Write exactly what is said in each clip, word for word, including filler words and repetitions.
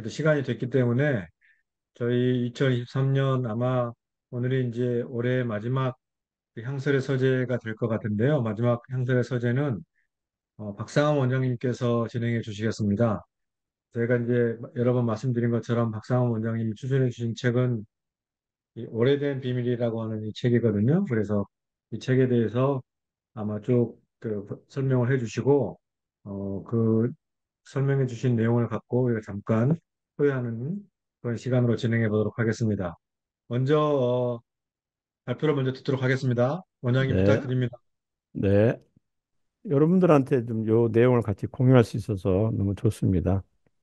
그래도 시간이 됐기 때문에 저희 이천이십삼 년 아마 오늘이 이제 올해 마지막 그 향설의 서재가 될 것 같은데요. 마지막 향설의 서재는 어, 박상원 원장님께서 진행해 주시겠습니다. 저희가 이제 여러 번 말씀드린 것처럼 박상원 원장님이 추천해 주신 책은 이 오래된 비밀이라고 하는 이 책이거든요. 그래서 이 책에 대해서 아마 쭉 그 설명을 해주시고 어, 그 설명해 주신 내용을 갖고 우리가 잠깐 소개하는 그런 시간으로 진행해 보도록 하겠습니다. 먼저 어, 발표를 먼저 듣도록 하겠습니다. 원장님 네, 부탁드립니다. 네. 여러분들한테 좀 요 내용을 같이 공유할 수 있어서 너무 좋습니다.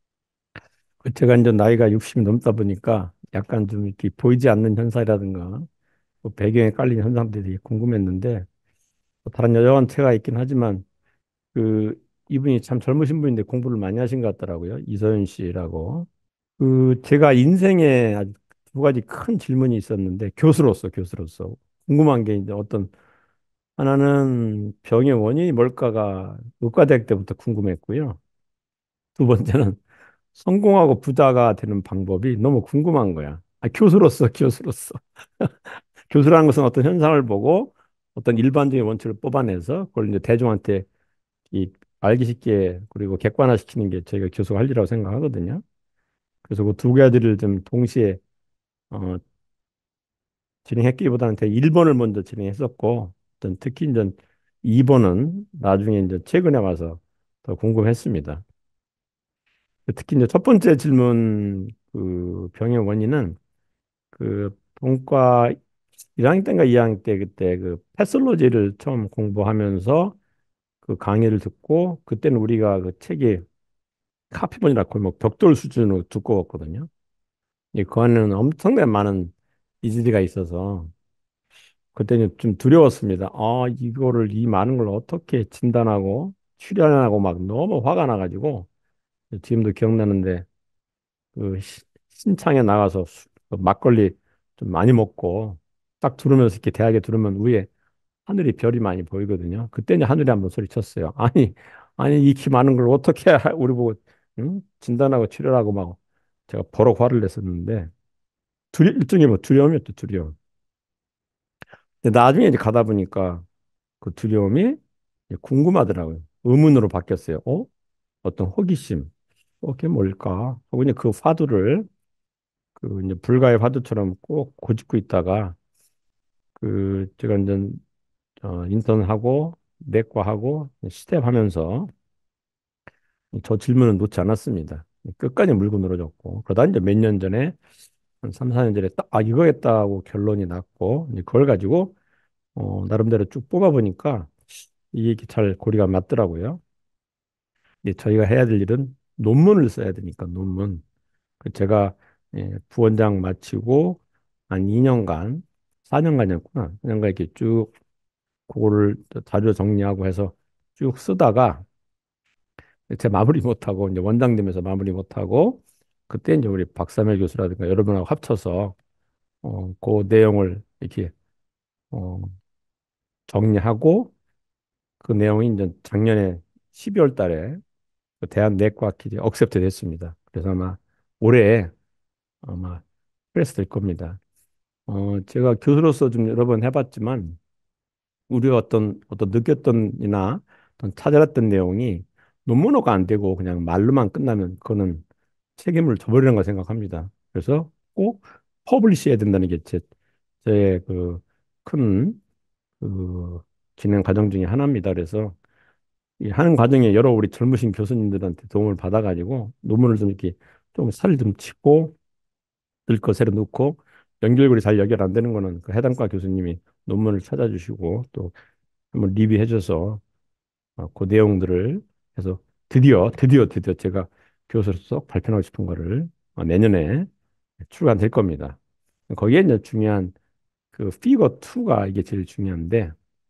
그 제가 이제 나이가 육십이 넘다 보니까 약간 좀 이렇게 보이지 않는 현상이라든가 뭐 배경에 깔린 현상들이 궁금했는데 뭐 다른 여러한 체가 있긴 하지만 그 이분이 참 젊으신 분인데 공부를 많이 하신 것 같더라고요. 이서윤 씨라고. 그 제가 인생에 아주 두 가지 큰 질문이 있었는데 교수로서 교수로서 궁금한 게 이제 어떤 하나는 병의 원인이 뭘까가 의과대학 때부터 궁금했고요. 두 번째는 성공하고 부자가 되는 방법이 너무 궁금한 거야. 아, 교수로서, 교수로서. 교수라는 것은 어떤 현상을 보고 어떤 일반적인 원칙을 뽑아내서 그걸 이제 대중한테 이 알기 쉽게 그리고 객관화시키는 게 저희가 교수가 할 일이라고 생각하거든요. 그래서 그 두 가지를 좀 동시에 어, 진행했기보다는 제가 일 번을 먼저 진행했었고 어떤 특히 이제 이 번은 나중에 이제 최근에 와서 더 궁금했습니다. 특히 이제 첫 번째 질문 그 병의 원인은 그 본과 일 학년 때인가 이 학년 때 그때 그 패솔로지를 처음 공부하면서 그 강의를 듣고 그때는 우리가 그 책이 카피본이라 거의 뭐 벽돌 수준으로 두꺼웠거든요. 이 그 안에는 엄청나게 많은 이지리가 있어서 그때는 좀 두려웠습니다. 아, 이거를 이 많은 걸 어떻게 진단하고 추려하고 막 너무 화가 나가지고 지금도 기억나는데 그 시- 신창에 나가서 수- 그 막걸리 좀 많이 먹고 딱 들으면서 이렇게 대학에 들으면 위에 하늘이 별이 많이 보이거든요. 그때 이제 하늘이 한번 소리쳤어요. 아니, 아니 이 키 많은 걸 어떻게 우리 보고 응? 진단하고 치료하고 막 제가 버럭 화를 냈었는데 두려, 일종의 뭐 두려움이었죠, 두려움. 근데 나중에 이제 가다 보니까 그 두려움이 이제 궁금하더라고요. 의문으로 바뀌었어요. 어? 어떤 호기심. 어, 그게 뭘까? 하고 이제 그 화두를 그 이제 불가의 화두처럼 꼭 고집고 있다가 그 제가 이제 어, 인턴하고 내과하고 스텝 하면서 저 질문은 놓지 않았습니다. 끝까지 물고 늘어졌고 그러다 이제 몇 년 전에 한 삼, 사 년 전에 딱 아 이거겠다고 결론이 났고 이제 그걸 가지고 어, 나름대로 쭉 뽑아보니까 이게 잘 고리가 맞더라고요. 근데 저희가 해야 될 일은 논문을 써야 되니까 논문. 그 제가 예, 부원장 마치고 한 이 년간, 사 년간이었구나. 사 년간 이렇게 쭉 그거를 자료 정리하고 해서 쭉 쓰다가 제 마무리 못하고 이제 원장님에서 마무리 못하고 그때 이제 우리 박사멜 교수라든가 여러분하고 합쳐서 어, 그 내용을 이렇게 어, 정리하고 그 내용이 이제 작년에 십이월 달에 그 대한내과학회에 억셉트 됐습니다. 그래서 아마 올해 아마 프레스 될 겁니다. 어, 제가 교수로서 좀 여러 번 해봤지만 우리가 어떤 어떤 느꼈던이나 어떤 찾아냈던 내용이 논문화가 안 되고 그냥 말로만 끝나면 그거는 책임을 져버리는 거 생각합니다. 그래서 꼭 퍼블리시 해야 된다는 게 제, 제 그 큰 그 진행 과정 중에 하나입니다. 그래서 이 하는 과정에 여러 우리 젊으신 교수님들한테 도움을 받아가지고 논문을 좀 이렇게 좀 살 좀 치고 늘 것에 놓고 연결고리 잘 연결 안 되는 거는 그 해당과 교수님이 논문을 찾아주시고 또 한번 리뷰해 줘서 어, 그 내용들을 해서 드디어 드디어 드디어 제가 교수로서 발표하고 싶은 거를 어, 내년에 출간될 겁니다. 거기에 이제 중요한 그 피거 이가 이게 제일 중요한데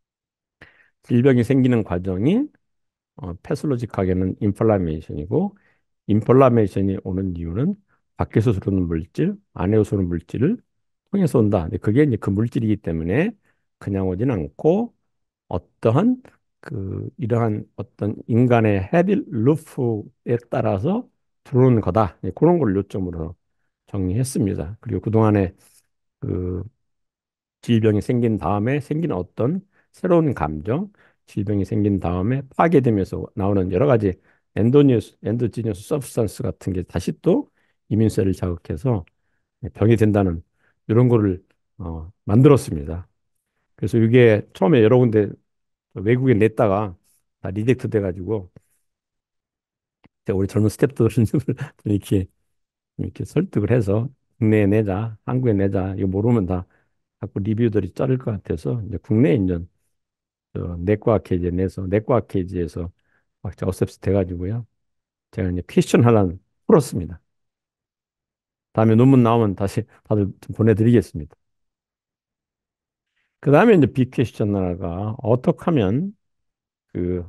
질병이 생기는 과정이 어, 패솔로직하게는 인플라메이션이고 인플라메이션이 오는 이유는 밖에서 들어오는 물질, 안에서 오는 물질을 통해서 온다. 근데 그게 이제 그 물질이기 때문에 그냥 오진 않고 어떠한 그 이러한 어떤 인간의 헤비 루프에 따라서 들어오는 거다. 예, 그런 걸 요점으로 정리했습니다. 그리고 그동안에 그 질병이 생긴 다음에 생긴 어떤 새로운 감정, 질병이 생긴 다음에 파괴되면서 나오는 여러 가지 엔도니어스, 엔도지니어스 서브스탄스 같은 게 다시 또 이민세를 자극해서 병이 된다는 이런 거를 어, 만들었습니다. 그래서 이게 처음에 여러 군데 외국에 냈다가 다 리젝트 돼가지고 제가 우리 젊은 스태프들은 이렇게 이렇게 설득을 해서 국내에 내자, 한국에 내자. 이거 모르면 다 자꾸 리뷰들이 자를 것 같아서 이제 국내에 이제 저 내과 케이지에 내서 내과 케이지에서 막 어셉스 돼가지고요. 제가 이제 퀘스천 하나 풀었습니다. 다음에 논문 나오면 다시 다들 좀 보내드리겠습니다. 그 다음에 이제 빅 퀘스천 하나가 어떻게 하면 그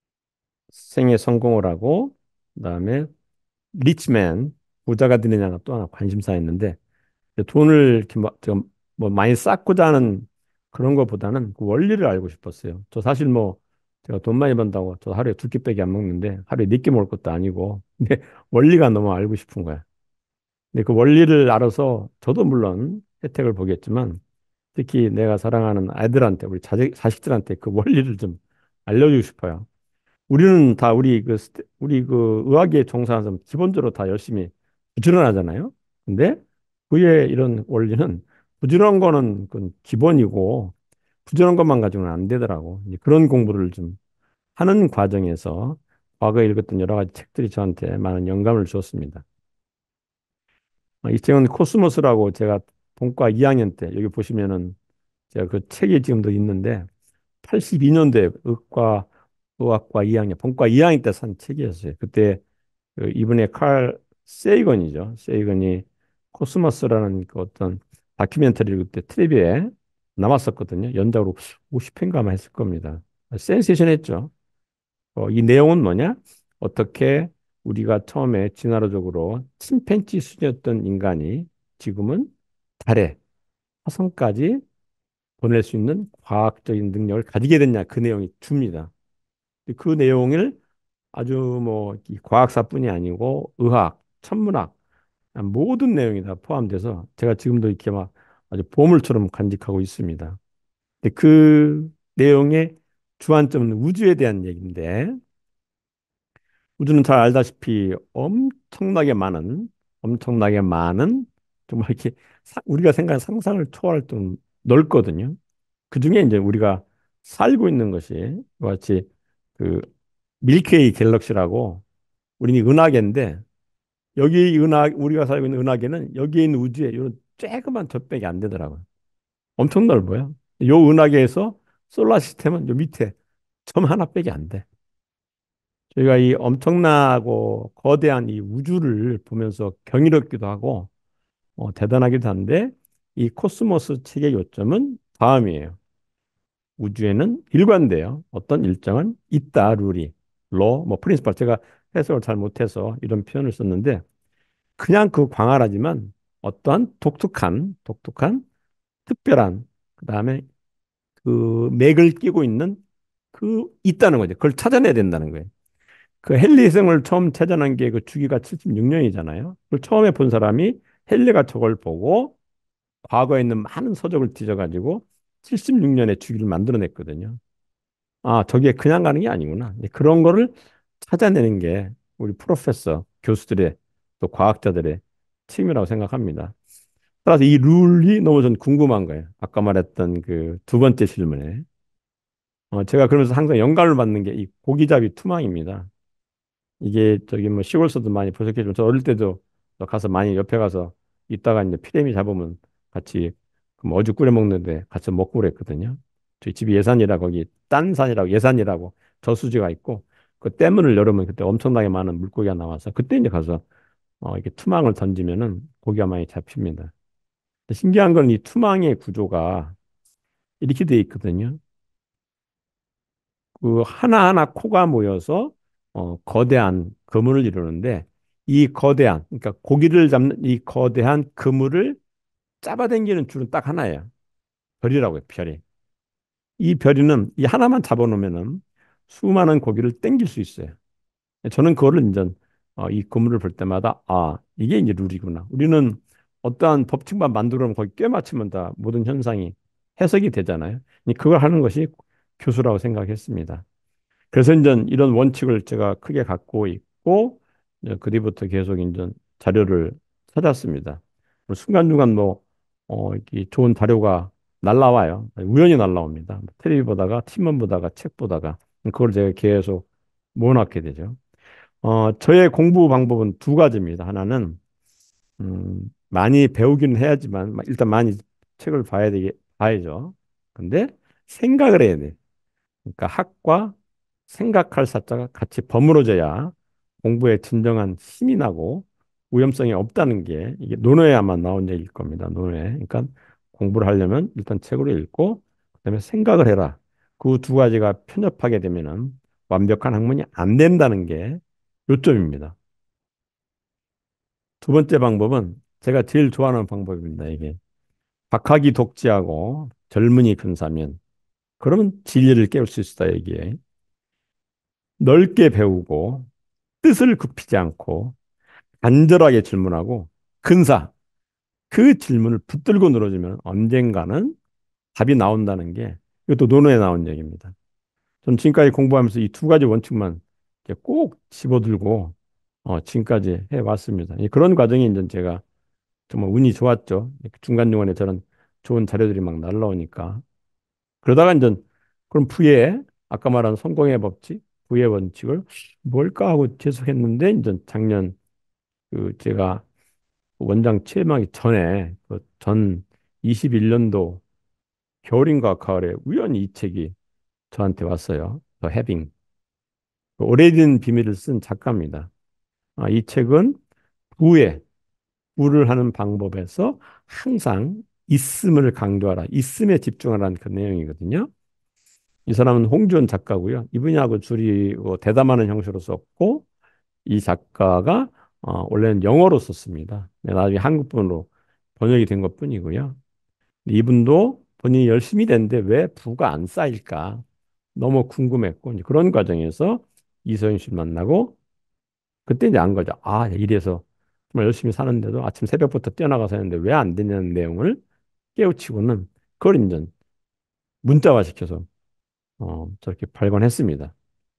생애 성공을 하고 그다음에 리치맨 부자가 되느냐가 또 하나 관심사였는데 돈을 이렇게 막, 좀, 뭐 많이 쌓고자 하는 그런 것보다는 그 원리를 알고 싶었어요. 저 사실 뭐 제가 돈 많이 번다고 저 하루에 두 끼밖에 안 먹는데 하루에 네 끼 먹을 것도 아니고 근데 원리가 너무 알고 싶은 거야. 근데 그 원리를 알아서 저도 물론 혜택을 보겠지만 특히 내가 사랑하는 아이들한테 우리 자식, 자식들한테 그 원리를 좀 알려주고 싶어요. 우리는 다 우리 그 스테- 우리 그 의학에 종사하는 사람 기본적으로 다 열심히 부지런하잖아요. 근데 그의 이런 원리는 부지런한 거는 그 기본이고 부지런한 것만 가지고는 안 되더라고. 이제 그런 공부를 좀 하는 과정에서 과거에 읽었던 여러 가지 책들이 저한테 많은 영감을 주었습니다. 아, 이 책은 코스모스라고 제가 본과 이 학년 때 여기 보시면은 제가 그 책이 지금도 있는데 팔십이 년도에 의과 의학과 이 학년 본과 이 학년 때 산 책이었어요. 그때 그 이분의 칼 세이건이죠. 세이건이 코스모스라는 그 어떤 다큐멘터리를 그때 텔레비에 남았었거든요. 연작으로 오십 회인가 아마 했을 겁니다. 센세이션했죠. 어, 이 내용은 뭐냐? 어떻게 우리가 처음에 진화론적으로 침팬지 수준이었던 인간이 지금은 달에 화성까지 보낼 수 있는 과학적인 능력을 가지게 됐냐 그 내용이 줍니다. 그 내용을 아주 뭐 이 과학사뿐이 아니고 의학, 천문학 모든 내용이 다 포함돼서 제가 지금도 이렇게 막 아주 보물처럼 간직하고 있습니다. 근데 그 내용의 주안점은 우주에 대한 얘기인데 우주는 잘 알다시피 엄청나게 많은 엄청나게 많은 정말 이렇게 사- 우리가 생각하는 상상을 초월할 좀 넓거든요. 그 중에 이제 우리가 살고 있는 것이 마치 그 밀크웨이 갤럭시라고 우리는 은하계인데 여기 이 은하 우리가 살고 있는 은하계는 여기에 있는 우주에 이런 쬐그만 젖백이 안 되더라고요. 엄청 넓어요. 요 은하계에서 솔라 시스템은 요 밑에 점 하나밖에 안 돼. 저희가 이 엄청나고 거대한 이 우주를 보면서 경이롭기도 하고 어, 대단하기도 한데 이 코스모스 책의 요점은 다음이에요. 우주에는 일관돼요. 어떤 일정은 있다, 룰이. 로, 뭐 프린시플. 제가 해석을 잘 못해서 이런 표현을 썼는데 그냥 그 광활하지만 어떠한 독특한, 독특한, 특별한 그다음에 그 맥을 끼고 있는 그 있다는 거죠. 그걸 찾아내야 된다는 거예요. 그 헨리생을 처음 찾아낸 게 그 주기가 칠십육 년이잖아요. 그걸 처음에 본 사람이 헨리가 저걸 보고 과거에 있는 많은 서적을 뒤져가지고 칠십육 년에 주기를 만들어냈거든요. 아, 저게 그냥 가는 게 아니구나. 이제 그런 거를 찾아내는 게 우리 프로페서, 교수들의 또 과학자들의 책임이라고 생각합니다. 따라서 이 룰이 너무 전 궁금한 거예요. 아까 말했던 그 두 번째 질문에. 어, 제가 그러면서 항상 영감을 받는 게 이 고기잡이 투망입니다. 이게 저기 뭐 시골서도 많이 보셨겠지만 저 어릴 때도 가서 많이 옆에 가서 있다가 이제 피레미 잡으면 같이 그뭐 어죽 끓여 먹는데 같이 먹고 그랬거든요. 저희 집이 예산이라 거기 딴산이라고 예산이라고 저수지가 있고 그 댐을 열으면 그때 엄청나게 많은 물고기가 나와서 그때 이제 가서 어 이렇게 투망을 던지면은 고기가 많이 잡힙니다. 신기한 건 이 투망의 구조가 이렇게 돼 있거든요. 그 하나하나 코가 모여서 어, 거대한 그물을 이루는데 이 거대한 그러니까 고기를 잡는 이 거대한 그물을 잡아당기는 줄은 딱 하나예요. 별이라고요, 별이. 이 별이는 이 하나만 잡아놓으면은 수많은 고기를 당길 수 있어요. 저는 그거를 이제 어, 이 건물을 볼 때마다 아, 이게 이제 룰이구나. 우리는 어떠한 법칙만 만들어 놓으면 거기 꿰맞추면 다 모든 현상이 해석이 되잖아요. 이 그걸 하는 것이 교수라고 생각했습니다. 그래서 이제 이런 원칙을 제가 크게 갖고 있고 이제 그 뒤부터 계속 이제 자료를 찾았습니다. 순간순간 뭐 어, 이렇게 좋은 자료가 날라와요. 우연히 날라옵니다. 텔레비 보다가 신문 보다가 책 보다가 그걸 제가 계속 모아놓게 되죠. 어, 저의 공부 방법은 두 가지입니다. 하나는 음, 많이 배우기는 해야지만 일단 많이 책을 봐야 되게 봐야죠. 근데 생각을 해야 돼. 그러니까 학과 생각할 사자가 같이 버무려져야 공부에 진정한 힘이 나고 위험성이 없다는 게 이게 논어에 아마 나온 얘기일 겁니다. 논어에. 그러니까 공부를 하려면 일단 책으로 읽고 그다음에 생각을 해라. 그 두 가지가 편협하게 되면은 완벽한 학문이 안 된다는 게 요점입니다. 두 번째 방법은 제가 제일 좋아하는 방법입니다. 이게 박학이 독지하고 젊은이 근사면 그러면 진리를 깨울 수 있다. 이게 넓게 배우고 뜻을 굽히지 않고 간절하게 질문하고 근사 그 질문을 붙들고 늘어지면 언젠가는 답이 나온다는 게 이것도 논어에 나온 얘기입니다. 전 지금까지 공부하면서 이 두 가지 원칙만 이렇게 꼭 집어들고 어, 지금까지 해왔습니다. 이 그런 과정이 이제 제가 정말 운이 좋았죠. 중간중간에 저런 좋은 자료들이 막 날라오니까. 그러다가 이제 그럼 부의 아까 말한 성공의 법칙, 부의 원칙을 뭘까 하고 계속했는데 이제 작년 그 제가 원장 취임하기 전에 그 전 이십일 년도 겨울인가 가을에 우연히 이 책이 저한테 왔어요. 더 해빙. 그 오래된 비밀을 쓴 작가입니다. 아, 이 책은 부의 부를 하는 방법에서 항상 있음을 강조하라, 있음에 집중하라는 그 내용이거든요. 이 사람은 홍주원 작가고요. 이분하고 줄이고 대담하는 형식으로 썼고 이 작가가 어, 원래는 영어로 썼습니다. 근데 나중에 한국분으로 번역이 된 것뿐이고요. 이분도 본인이 열심히 됐는데 왜 부가 안 쌓일까 너무 궁금했고 이제 그런 과정에서 이서영 씨를 만나고 그때 이제 안 거죠. 아, 이래서 정말 열심히 사는데도 아침 새벽부터 뛰어나가서 했는데 왜 안 되냐는 내용을 깨우치고는 그걸 이제 문자화 시켜서 어, 저렇게 발간했습니다.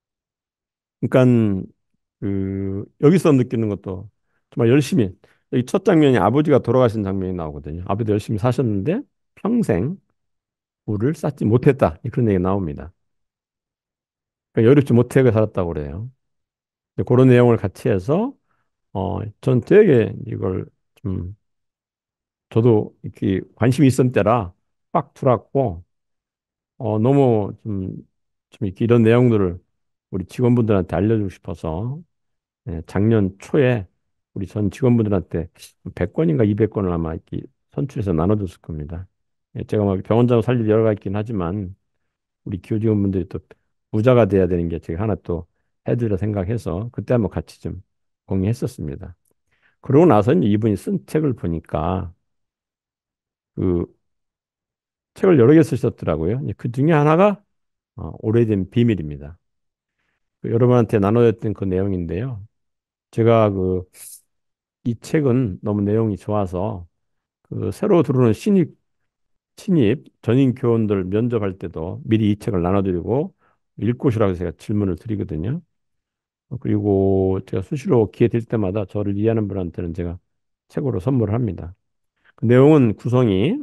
그러니까 그 여기서 느끼는 것도 정말 열심히 여기 첫 장면이 아버지가 돌아가신 장면이 나오거든요. 아버지 열심히 사셨는데 평생 부를 쌓지 못했다. 그런 얘기 나옵니다. 그러니까 여유롭지 못하게 살았다고 그래요. 그런 내용을 같이 해서 어, 전 되게 이걸 좀 저도 이렇게 관심이 있었던 때라 빡 들어왔고 어, 너무 좀, 좀 이렇게 이런 내용들을 우리 직원분들한테 알려주고 싶어서 예, 작년 초에 우리 전 직원분들한테 백 권인가 이백 권을 아마 이렇게 선출해서 나눠줬을 겁니다. 예, 제가 막 병원장으로 살 일이 여러 가지 있긴 하지만 우리 기호 직원분들이 또 부자가 돼야 되는 게 제가 하나 또 해드려 생각해서 그때 한번 같이 좀 공유했었습니다. 그러고 나서 이제 이분이 쓴 책을 보니까 그 책을 여러 개 쓰셨더라고요. 이제 그 중에 하나가 어, 오래된 비밀입니다. 그 여러분한테 나눠줬던 그 내용인데요. 제가 그 이 책은 너무 내용이 좋아서 그 새로 들어오는 신입 신입 전임 교원들 면접할 때도 미리 이 책을 나눠드리고 읽고시라고 제가 질문을 드리거든요. 어, 그리고 제가 수시로 기회 될 때마다 저를 이해하는 분한테는 제가 책으로 선물을 합니다. 그 내용은 구성이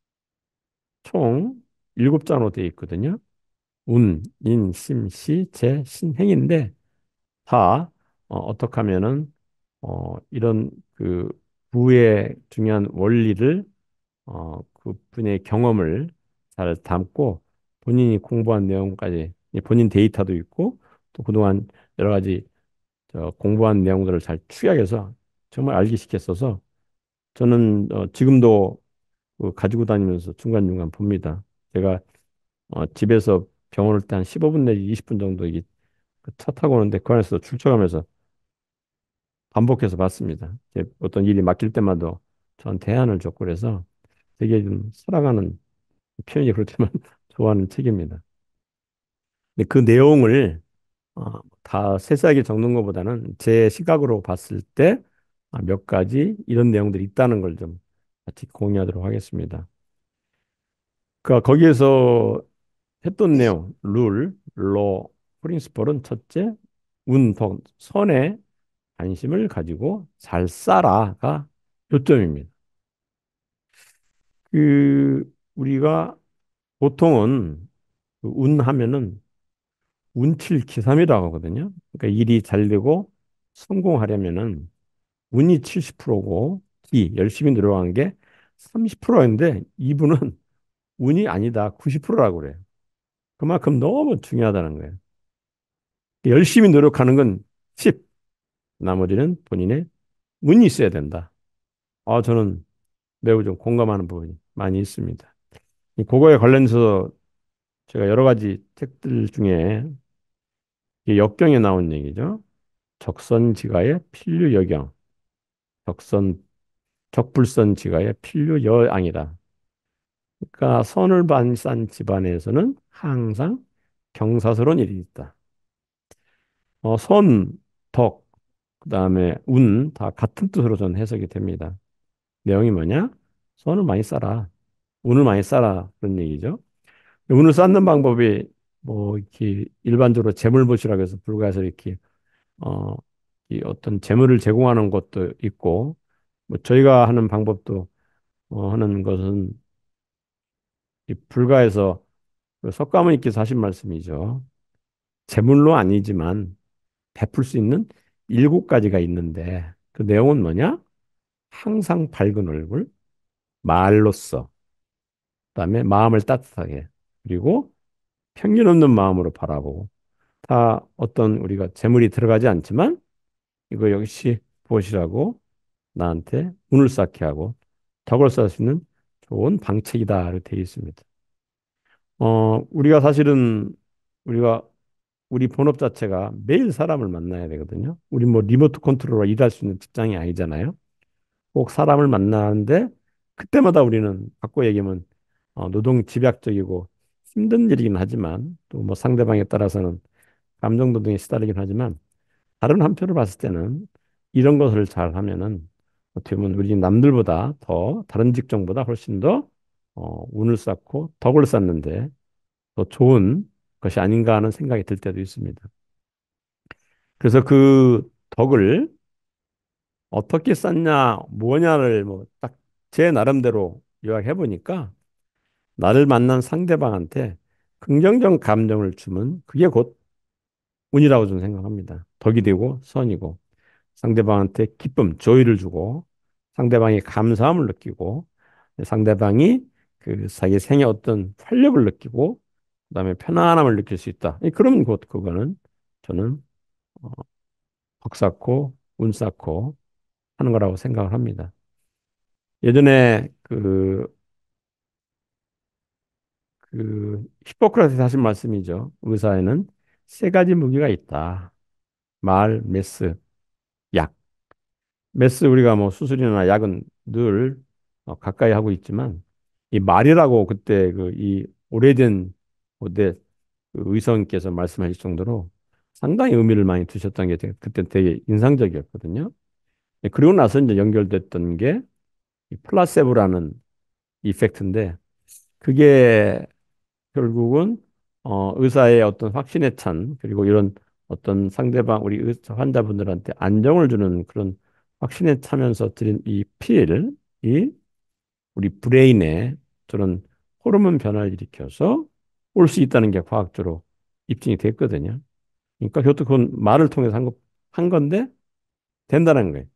총 일곱 장으로 되어 있거든요. 운, 인, 심, 시, 제, 신, 행인데 다 어, 어떻게 하면은 어, 이런 그 부의 중요한 원리를 어, 그 분의 경험을 잘 담고 본인이 공부한 내용까지 본인 데이터도 있고 또 그동안 여러 가지 저 공부한 내용들을 잘 축약해서 정말 알기 쉽겠어서 저는 어, 지금도 그 가지고 다니면서 중간중간 봅니다. 제가 어, 집에서 병원 올 때 한 십오 분 내지 이십 분 정도 이게 그차 타고 오는데 그 안에서 출처가면서 반복해서 봤습니다. 이제 어떤 일이 맡길 때마다 전 대안을 줬고 그래서 되게 좀 살아가는 표현이 그렇지만 좋아하는 책입니다. 근데 그 내용을 다 세세하게 적는 것보다는 제 시각으로 봤을 때 몇 가지 이런 내용들이 있다는 걸 좀 같이 공유하도록 하겠습니다. 그러니까 거기에서 했던 내용, 룰, 로, 프린시플은 첫째, 운, 덕, 선의 관심을 가지고 잘 살아가 요점입니다. 그 우리가 보통은 그 운 하면은 운칠기삼이라고 하거든요. 그러니까 일이 잘 되고 성공하려면은 운이 칠십 퍼센트고 기 열심히 노력한 게 삼십 퍼센트인데 이분은 운이 아니다 구십 퍼센트라고 그래요. 그만큼 너무 중요하다는 거예요. 열심히 노력하는 건 십, 나머지는 본인의 운이 있어야 된다. 아, 저는 매우 좀 공감하는 부분이 많이 있습니다. 이 그거에 관련해서 제가 여러 가지 책들 중에 이 역경에 나온 얘기죠. 적선지가의 필류여경, 적선 적불선지가의 필류여앙이다. 그러니까 선을 반싼 집안에서는 항상 경사스러운 일이 있다. 어, 선, 덕, 그다음에 운 다 같은 뜻으로 저는 해석이 됩니다. 내용이 뭐냐? 선을 많이 쌓아, 운을 많이 쌓아 그런 얘기죠. 운을 쌓는 방법이 뭐 이렇게 일반적으로 재물보시라고 해서 불가해서 이렇게 어, 이 어떤 재물을 제공하는 것도 있고 뭐 저희가 하는 방법도 어, 하는 것은 이 불가해서 그 석가모니께서 하신 말씀이죠. 제물로 아니지만 베풀 수 있는 일곱 가지가 있는데 그 내용은 뭐냐? 항상 밝은 얼굴, 말로써, 그다음에 마음을 따뜻하게, 그리고 편견 없는 마음으로 바라보고 다 어떤 우리가 재물이 들어가지 않지만 이거 역시 무엇이라고 나한테 운을 쌓게 하고 덕을 쌓을 수 있는 좋은 방책이다 이렇게 되어 있습니다. 어, 우리가 사실은 우리가 우리 본업 자체가 매일 사람을 만나야 되거든요. 우리 뭐 리모트 컨트롤러 일할 수 있는 직장이 아니잖아요. 꼭 사람을 만나는데 그때마다 우리는 바꿔 얘기하면 어, 노동 집약적이고 힘든 일이긴 하지만 또 뭐 상대방에 따라서는 감정 노동에 시달리긴 하지만 다른 한편으로 봤을 때는 이런 것을 잘 하면은 어떻게 보면 우리 남들보다 더 다른 직종보다 훨씬 더 어, 운을 쌓고 덕을 쌓는데 더 좋은 것이 아닌가 하는 생각이 들 때도 있습니다. 그래서 그 덕을 어떻게 쌓냐, 뭐냐를 뭐 딱 제 나름대로 요약해 보니까 나를 만난 상대방한테 긍정적 감정을 주면 그게 곧 운이라고 저는 생각합니다. 덕이 되고 선이고 상대방한테 기쁨, 조의를 주고 상대방이 감사함을 느끼고 상대방이 그 자기 생에 어떤 활력을 느끼고 그다음에 편안함을 느낄 수 있다. 이 그러면 곧 그거는 저는 어, 덕 쌓고 운 쌓고 하는 거라고 생각을 합니다. 예전에 그, 그 히포크라테스 하신 말씀이죠. 의사에는 세 가지 무기가 있다. 말, 메스, 약. 메스 우리가 뭐 수술이나 약은 늘 어, 가까이 하고 있지만 이 말이라고 그때 그 이 오래된 고대 그 의성께서 말씀하실 정도로 상당히 의미를 많이 두셨던 게 되게- 그때 되게 인상적이었거든요. 예, 그리고 나서 이제 연결됐던 게 이 플라세보라는 이펙트인데 그게 결국은 어, 의사의 어떤 확신에 찬 그리고 이런 어떤 상대방 우리 의사 환자분들한테 안정을 주는 그런 확신에 차면서 드린 이 필이 우리 브레인에 저런 호르몬 변화를 일으켜서 올 수 있다는 게 과학적으로 입증이 됐거든요. 그러니까 그것도 그건 말을 통해서 한 거, 한 건데 된다는 거예요.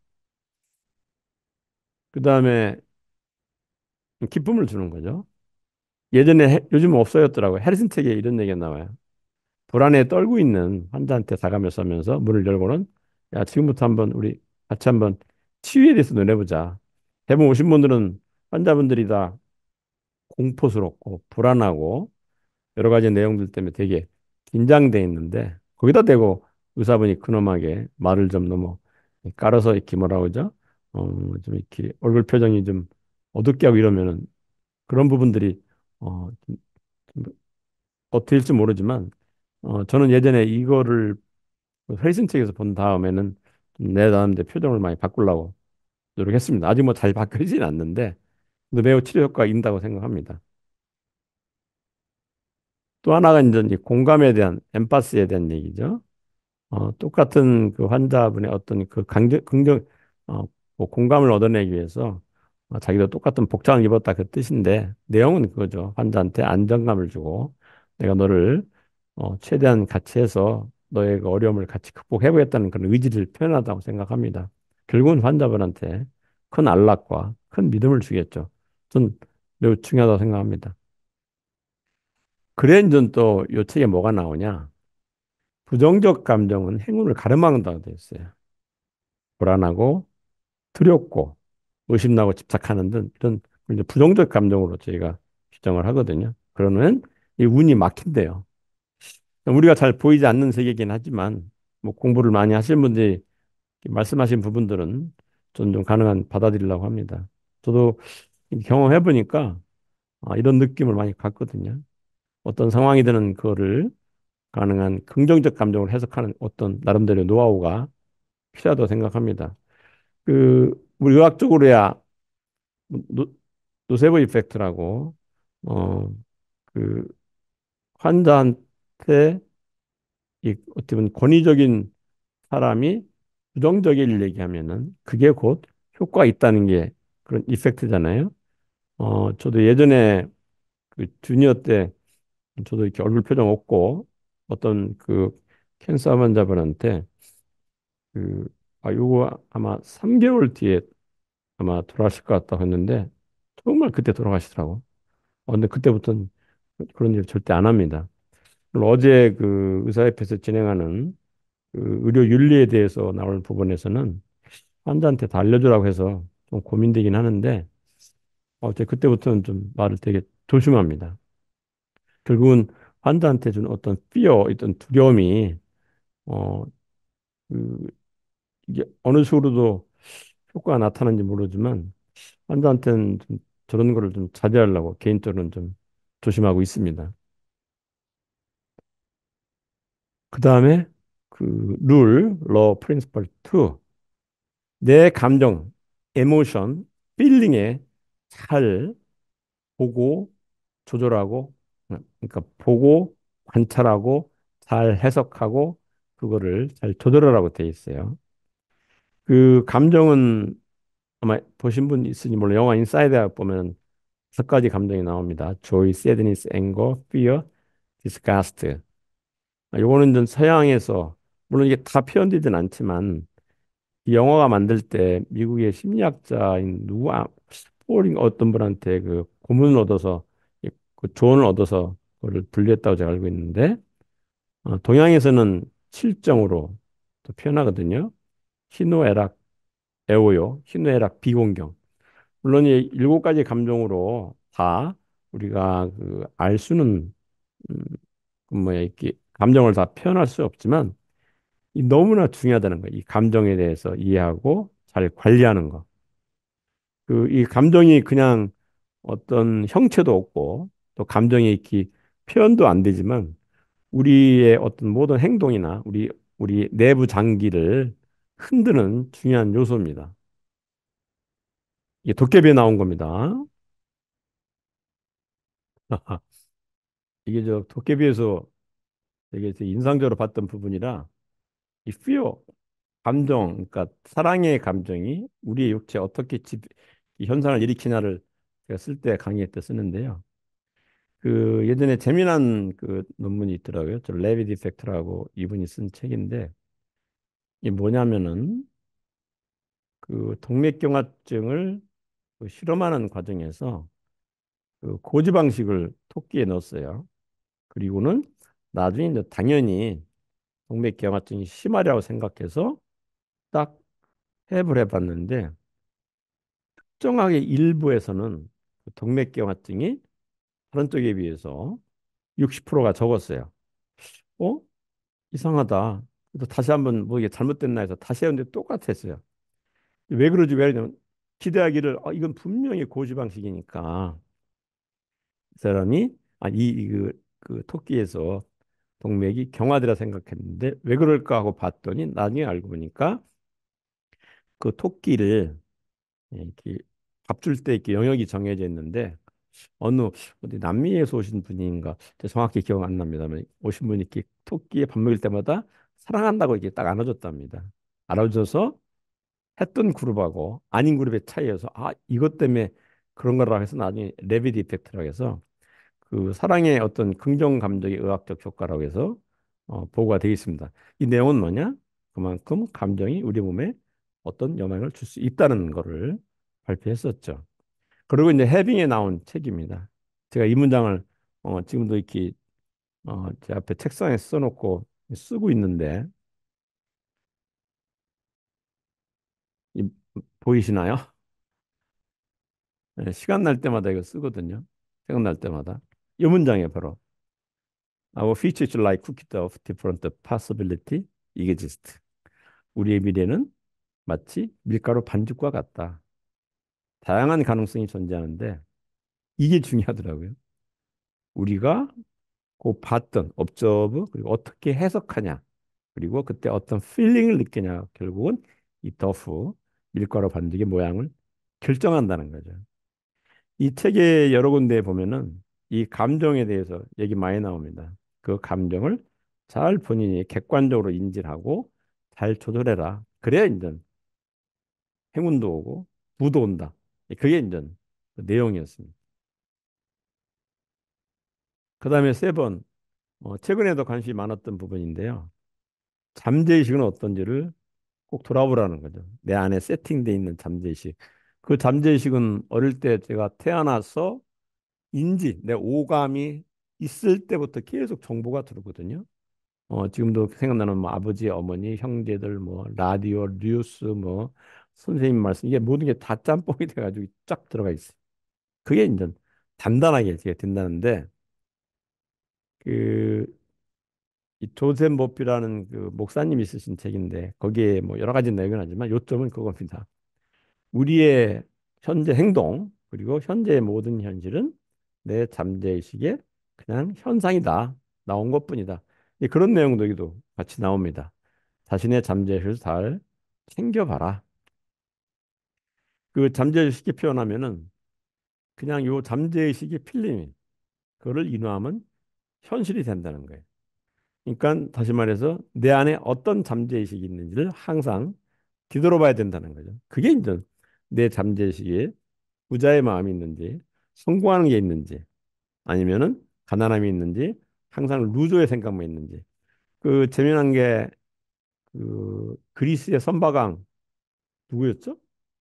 그 다음에 기쁨을 주는 거죠. 예전에 해- 요즘 없어졌더라고요. 해리슨 책에 이런 얘기가 나와요. 불안에 떨고 있는 환자한테 다가면서 하면서 문을 열고는 야, 지금부터 한번 우리 같이 한번 치유에 대해서 논해보자. 대부분 오신 분들은 환자분들이 다 공포스럽고 불안하고 여러 가지 내용들 때문에 되게 긴장돼 있는데 거기다 대고 의사분이 근엄하게 말을 좀 너무 깔아서 이렇게 뭐라 그러죠? 어, 좀 이렇게 얼굴 표정이 좀 어둡게 하고 이러면은 그런 부분들이 어, 좀 어떻게 될지 모르지만 어, 저는 예전에 이거를 회신책에서 본 다음에는 좀내 나름대로 표정을 많이 바꾸려고 노력했습니다. 아직 뭐 잘 바뀌진 않는데 근데 매우 치료 효과가 있다고 생각합니다. 또 하나가 이제 이 공감에 대한 엠파시에 대한 얘기죠. 어, 똑같은 그 환자분의 어떤 그 강경, 긍정, 어, 뭐 공감을 얻어내기 위해서 어, 자기도 똑같은 복장을 입었다 그 뜻인데 내용은 그거죠. 환자한테 안정감을 주고 내가 너를 어, 최대한 같이 해서 너의 그 어려움을 같이 극복해보겠다는 그런 의지를 표현하다고 생각합니다. 결국은 환자분한테 큰 안락과 큰 믿음을 주겠죠. 전 매우 중요하다고 생각합니다. 그랜저는 또 요 책에 뭐가 나오냐? 부정적 감정은 행운을 가로막는다고 되어 있어요. 불안하고 두렵고 의심나고 집착하는 등 이런 이제 부정적 감정으로 저희가 규정을 하거든요. 그러면 이 운이 막힌대요. 우리가 잘 보이지 않는 세계이긴 하지만 뭐 공부를 많이 하신 분들이 말씀하신 부분들은 저는 좀 가능한 받아들이려고 합니다. 저도 경험해 보니까 아, 이런 느낌을 많이 갖거든요. 어떤 상황이든 그거를 가능한 긍정적 감정을 해석하는 어떤 나름대로 노하우가 필요하다고 생각합니다. 그 우리 의학적으로야 노, 노세보 이펙트라고 어 그 환자한테 이 어떻게 보면 권위적인 사람이 부정적인 일 얘기하면은 그게 곧 효과가 있다는 게 그런 이펙트잖아요. 어 저도 예전에 그 주니어 때 저도 이렇게 얼굴 표정 없고 어떤 그 캔서 환자분한테 그 아 요거 아마 삼 개월 뒤에 아마 돌아가실 것 같다고 했는데 정말 그때 돌아가시더라고. 어, 근데 그때부터는 그런 일 절대 안 합니다. 그리고 어제 그 의사협회에서 진행하는 그 의료 윤리에 대해서 나오는 부분에서는 환자한테 다 알려주라고 해서 좀 고민되긴 하는데 어제 그때부터는 좀 말을 되게 조심합니다. 결국은 환자한테 준 어떤 fear, 어떤 두려움이 어, 그 이게 어느 식으로도 효과가 나타나는지 모르지만 환자한테는 좀 저런 거를 좀 자제하려고 개인적으로는 좀 조심하고 있습니다. 그 다음에 그 룰, 러 프린시플 투. 내 감정, 에모션, 필링에 잘 보고 조절하고, 그러니까 보고 관찰하고 잘 해석하고 그거를 잘 조절하라고 돼 있어요. 그 감정은 아마 보신 분 있으니 몰라 영화 인사이드 아웃 보면 다섯 가지 감정이 나옵니다. joy, sadness, anger, fear, disgust. 아, 요거는 좀 서양에서 물론 이게 다 표현되진 않지만 이 영화가 만들 때 미국의 심리학자인 누구 아, 포링 어떤 분한테 그 고문을 얻어서 이- 그 조언을 얻어서 그걸 분류했다고 제가 알고 있는데 어, 동양에서는 칠정으로 또 표현하거든요. 희노애락, 애오요, 희노애락, 비공경. 물론 이 일곱 가지 감정으로 다 우리가 그 알 수는 음, 그 뭐야 이렇게 감정을 다 표현할 수 없지만 이 너무나 중요하다는 거예요. 이 감정에 대해서 이해하고 잘 관리하는 거. 그 이 감정이 그냥 어떤 형체도 없고 또 감정이 이렇게 표현도 안 되지만 우리의 어떤 모든 행동이나 우리 우리 내부 장기를 흔드는 중요한 요소입니다. 이게 도깨비에 나온 겁니다. 이게 저 도깨비에서 되게 인상적으로 봤던 부분이라 이 fear 감정, 그러니까 사랑의 감정이 우리의 육체에 어떻게 집, 이 현상을 일으키냐를 제가 쓸 때 강의할 때 쓰는데요. 그 예전에 재미난 그 논문이 있더라고요. 저 레비 디펙트라고 이분이 쓴 책인데 이 뭐냐면은 그 동맥경화증을 그 실험하는 과정에서 그 고지 방식을 토끼에 넣었어요. 그리고는 나중에 이제 당연히 동맥경화증이 심하리라고 생각해서 딱 해부를 해봤는데 특정하게 일부에서는 그 동맥경화증이 다른 쪽에 비해서 육십 퍼센트가 적었어요. 어? 이상하다. 그래서 다시 한번 뭐 이게 잘못됐나 해서 다시 했는데 똑같았어요. 왜 그러지? 왜 그러냐면 기대하기를 아, 이건 분명히 고지 방식이니까 이 사람이 아, 이, 이 그, 그 토끼에서 동맥이 경화되라 생각했는데 왜 그럴까 하고 봤더니 나중에 알고 보니까 그 토끼를 이렇게 밥 줄 때 이렇게 영역이 정해져 있는데 어느 어디 남미에서 오신 분인가 제가 정확히 기억 안 납니다만 오신 분이 이렇게 토끼에 밥 먹일 때마다 사랑한다고 이렇게 딱 안아줬답니다. 안아줘서 했던 그룹하고 아닌 그룹의 차이여서 아 이것 때문에 그런 거라 해서 나중에 레비드 이펙트라고 해서 그 사랑의 어떤 긍정 감정의 의학적 효과라고 해서 어, 보고가 되어 있습니다. 이 내용은 뭐냐? 그만큼 감정이 우리 몸에 어떤 영향을 줄 수 있다는 거를 발표했었죠. 그리고 이제 해빙에 나온 책입니다. 제가 이 문장을 어, 지금도 이렇게 어, 제 앞에 책상에 써놓고 쓰고 있는데 이, 보이시나요? 네, 시간 날 때마다 이거 쓰거든요. 생각날 때마다. 이 문장에 바로 Our future is like cookie dough of different possibility exist. 우리의 미래는 마치 밀가루 반죽과 같다. 다양한 가능성이 존재하는데 이게 중요하더라고요. 우리가 그 봤던 observe 그리고 어떻게 해석하냐 그리고 그때 어떤 feeling을 느끼냐 결국은 이 더프 밀가루 반죽의 모양을 결정한다는 거죠. 이 책의 여러 군데에 보면은 이 감정에 대해서 얘기 많이 나옵니다. 그 감정을 잘 본인이 객관적으로 인지를 하고 잘 조절해라. 그래야 이제 행운도 오고 부도 온다. 그게 이제 그 내용이었습니다. 그다음에 세 번, 어, 최근에도 관심이 많았던 부분인데요. 잠재의식은 어떤지를 꼭 돌아보라는 거죠. 내 안에 세팅돼 있는 잠재의식. 그 잠재의식은 어릴 때 제가 태어나서 인지, 내 오감이 있을 때부터 계속 정보가 들어오거든요. 어, 지금도 생각나는 뭐 아버지, 어머니, 형제들, 뭐 라디오, 뉴스, 뭐 선생님 말씀 이게 모든 게 다 짬뽕이 돼가지고 쫙 들어가 있어요. 그게 이제 단단하게 이렇게 된다는데 그 이 조셉 모피라는 그 목사님이 쓰신 책인데 거기에 뭐 여러 가지 내용은 하지만 요점은 그겁니다. 우리의 현재 행동 그리고 현재의 모든 현실은 내 잠재의식의 그냥 현상이다. 나온 것뿐이다. 이 그런 내용도 여기도 같이 나옵니다. 자신의 잠재의식을 잘 챙겨봐라. 그 잠재의식 쉽게 표현하면은 그냥 요 잠재의식의 필름이 그거를 인화하면 현실이 된다는 거예요. 그러니까 다시 말해서 내 안에 어떤 잠재의식이 있는지를 항상 뒤돌아봐야 된다는 거죠. 그게 이제 내 잠재의식에 부자의 마음이 있는지 성공하는 게 있는지 아니면은 가난함이 있는지 항상 루저의 생각만 있는지 그 재미난 게 그 그리스의 선박왕 누구였죠?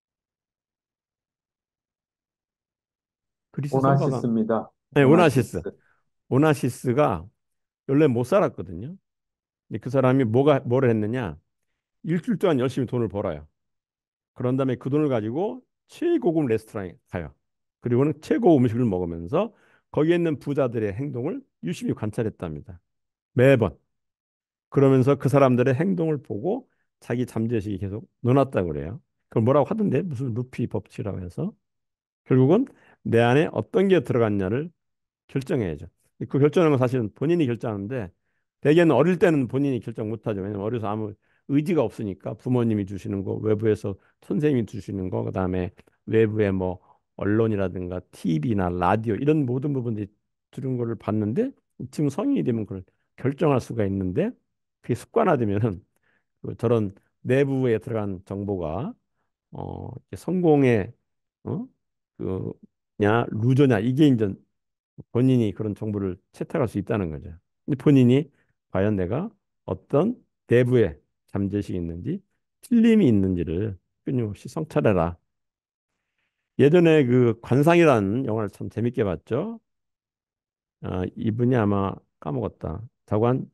그리스 선박왕 오나시스입니다. 네, 오나시스. 오나시스. 오나시스가 원래 못 살았거든요. 근데 그 사람이 뭐가 뭐를 했느냐? 일주일 동안 열심히 돈을 벌어요. 그런 다음에 그 돈을 가지고 최고급 레스토랑에 가요. 그리고는 최고 음식을 먹으면서 거기에 있는 부자들의 행동을 유심히 관찰했답니다. 매번. 그러면서 그 사람들의 행동을 보고 자기 잠재의식이 계속 논았다고 그래요. 그걸 뭐라고 하던데 무슨 루피 법칙이라고 해서 결국은 내 안에 어떤 게 들어갔냐를 결정해야죠. 그 결정하는 건 사실은 본인이 결정하는데 대개는 어릴 때는 본인이 결정 못하죠. 왜냐면 어려서 아무 의지가 없으니까 부모님이 주시는 거, 외부에서 선생님이 주시는 거, 그다음에 외부의 뭐 언론이라든가 티비나 라디오 이런 모든 부분들이 들은 거를 봤는데 지금 성인이 되면 그걸 결정할 수가 있는데 그게 습관화되면은 그 저런 내부에 들어간 정보가 어 성공의 어 그냐 루저냐 이게 이제 본인이 그런 정보를 채택할 수 있다는 거죠. 근데 본인이 과연 내가 어떤 내부에 잠재식이 있는지 틀림이 있는지를 끊임없이 성찰해라. 예전에 그 관상이라는 영화를 참 재밌게 봤죠. 아, 이분이 아마 까먹었다. 자관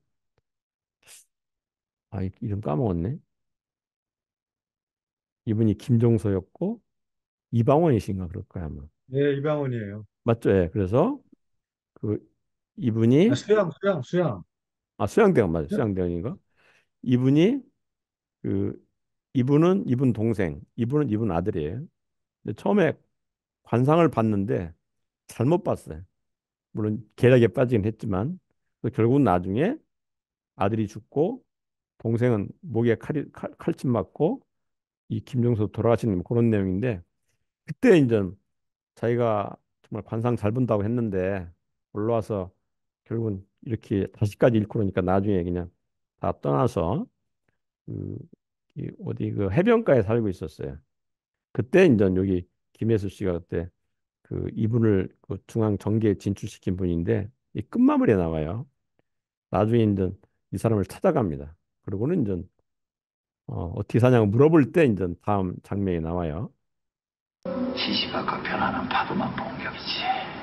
아 이- 이름 까먹었네. 이분이 김종서였고 이방원이신가 그럴 거야 아마. 네, 이방원이에요. 맞죠? 예. 그래서 그 아, 이분이 수양, 수양, 수양. 아 수양대원 맞아요. 수- 수양대원인가? 이분이 그 이분은 이분 동생, 이분은 이분 아들이에요. 근데 처음에 관상을 봤는데 잘못 봤어요. 물론 계략에 빠지긴 했지만 그 결국 나중에 아들이 죽고 동생은 목에 칼이, 칼, 칼침 맞고 이 김종서 돌아가시는 그런 내용인데 그때 이제 자기가 정말 관상 잘 본다고 했는데 올라와서 결국은 이렇게 다시까지 잃고 그러니까 나중에 그냥 다 떠나서 그 이 어디 그 해변가에 살고 있었어요. 그때 이제 여기 김혜수 씨가 그때 그 이분을 그 중앙 정계에 진출시킨 분인데 이 끝마무리에 나와요. 나중에 이제 이 사람을 찾아갑니다. 그러고는 이제 어, 어떻게 사냐고 물어볼 때 이제 다음 장면이 나와요. 시시각각 변하는 파도만 본 격이지.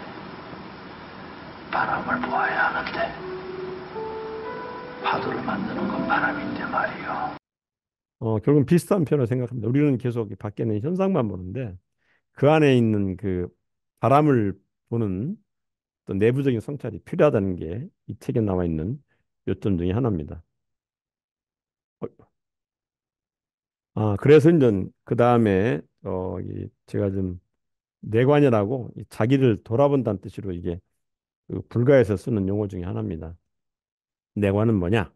바람을 보아야 하는데 파도를 만드는 건 바람인데 말이요. 어, 결국은 비슷한 표현을 생각합니다. 우리는 계속 이 밖에 있는 현상만 보는데 그 안에 있는 그 바람을 보는 또 내부적인 성찰이 필요하다는 게 이 책에 나와 있는 요점 중에 하나입니다. 어, 아, 그래서 이제 그 다음에 어, 이 제가 좀 내관이라고 이 자기를 돌아본다는 뜻으로 이게 그 불가에서 쓰는 용어 중에 하나입니다. 내관은 뭐냐?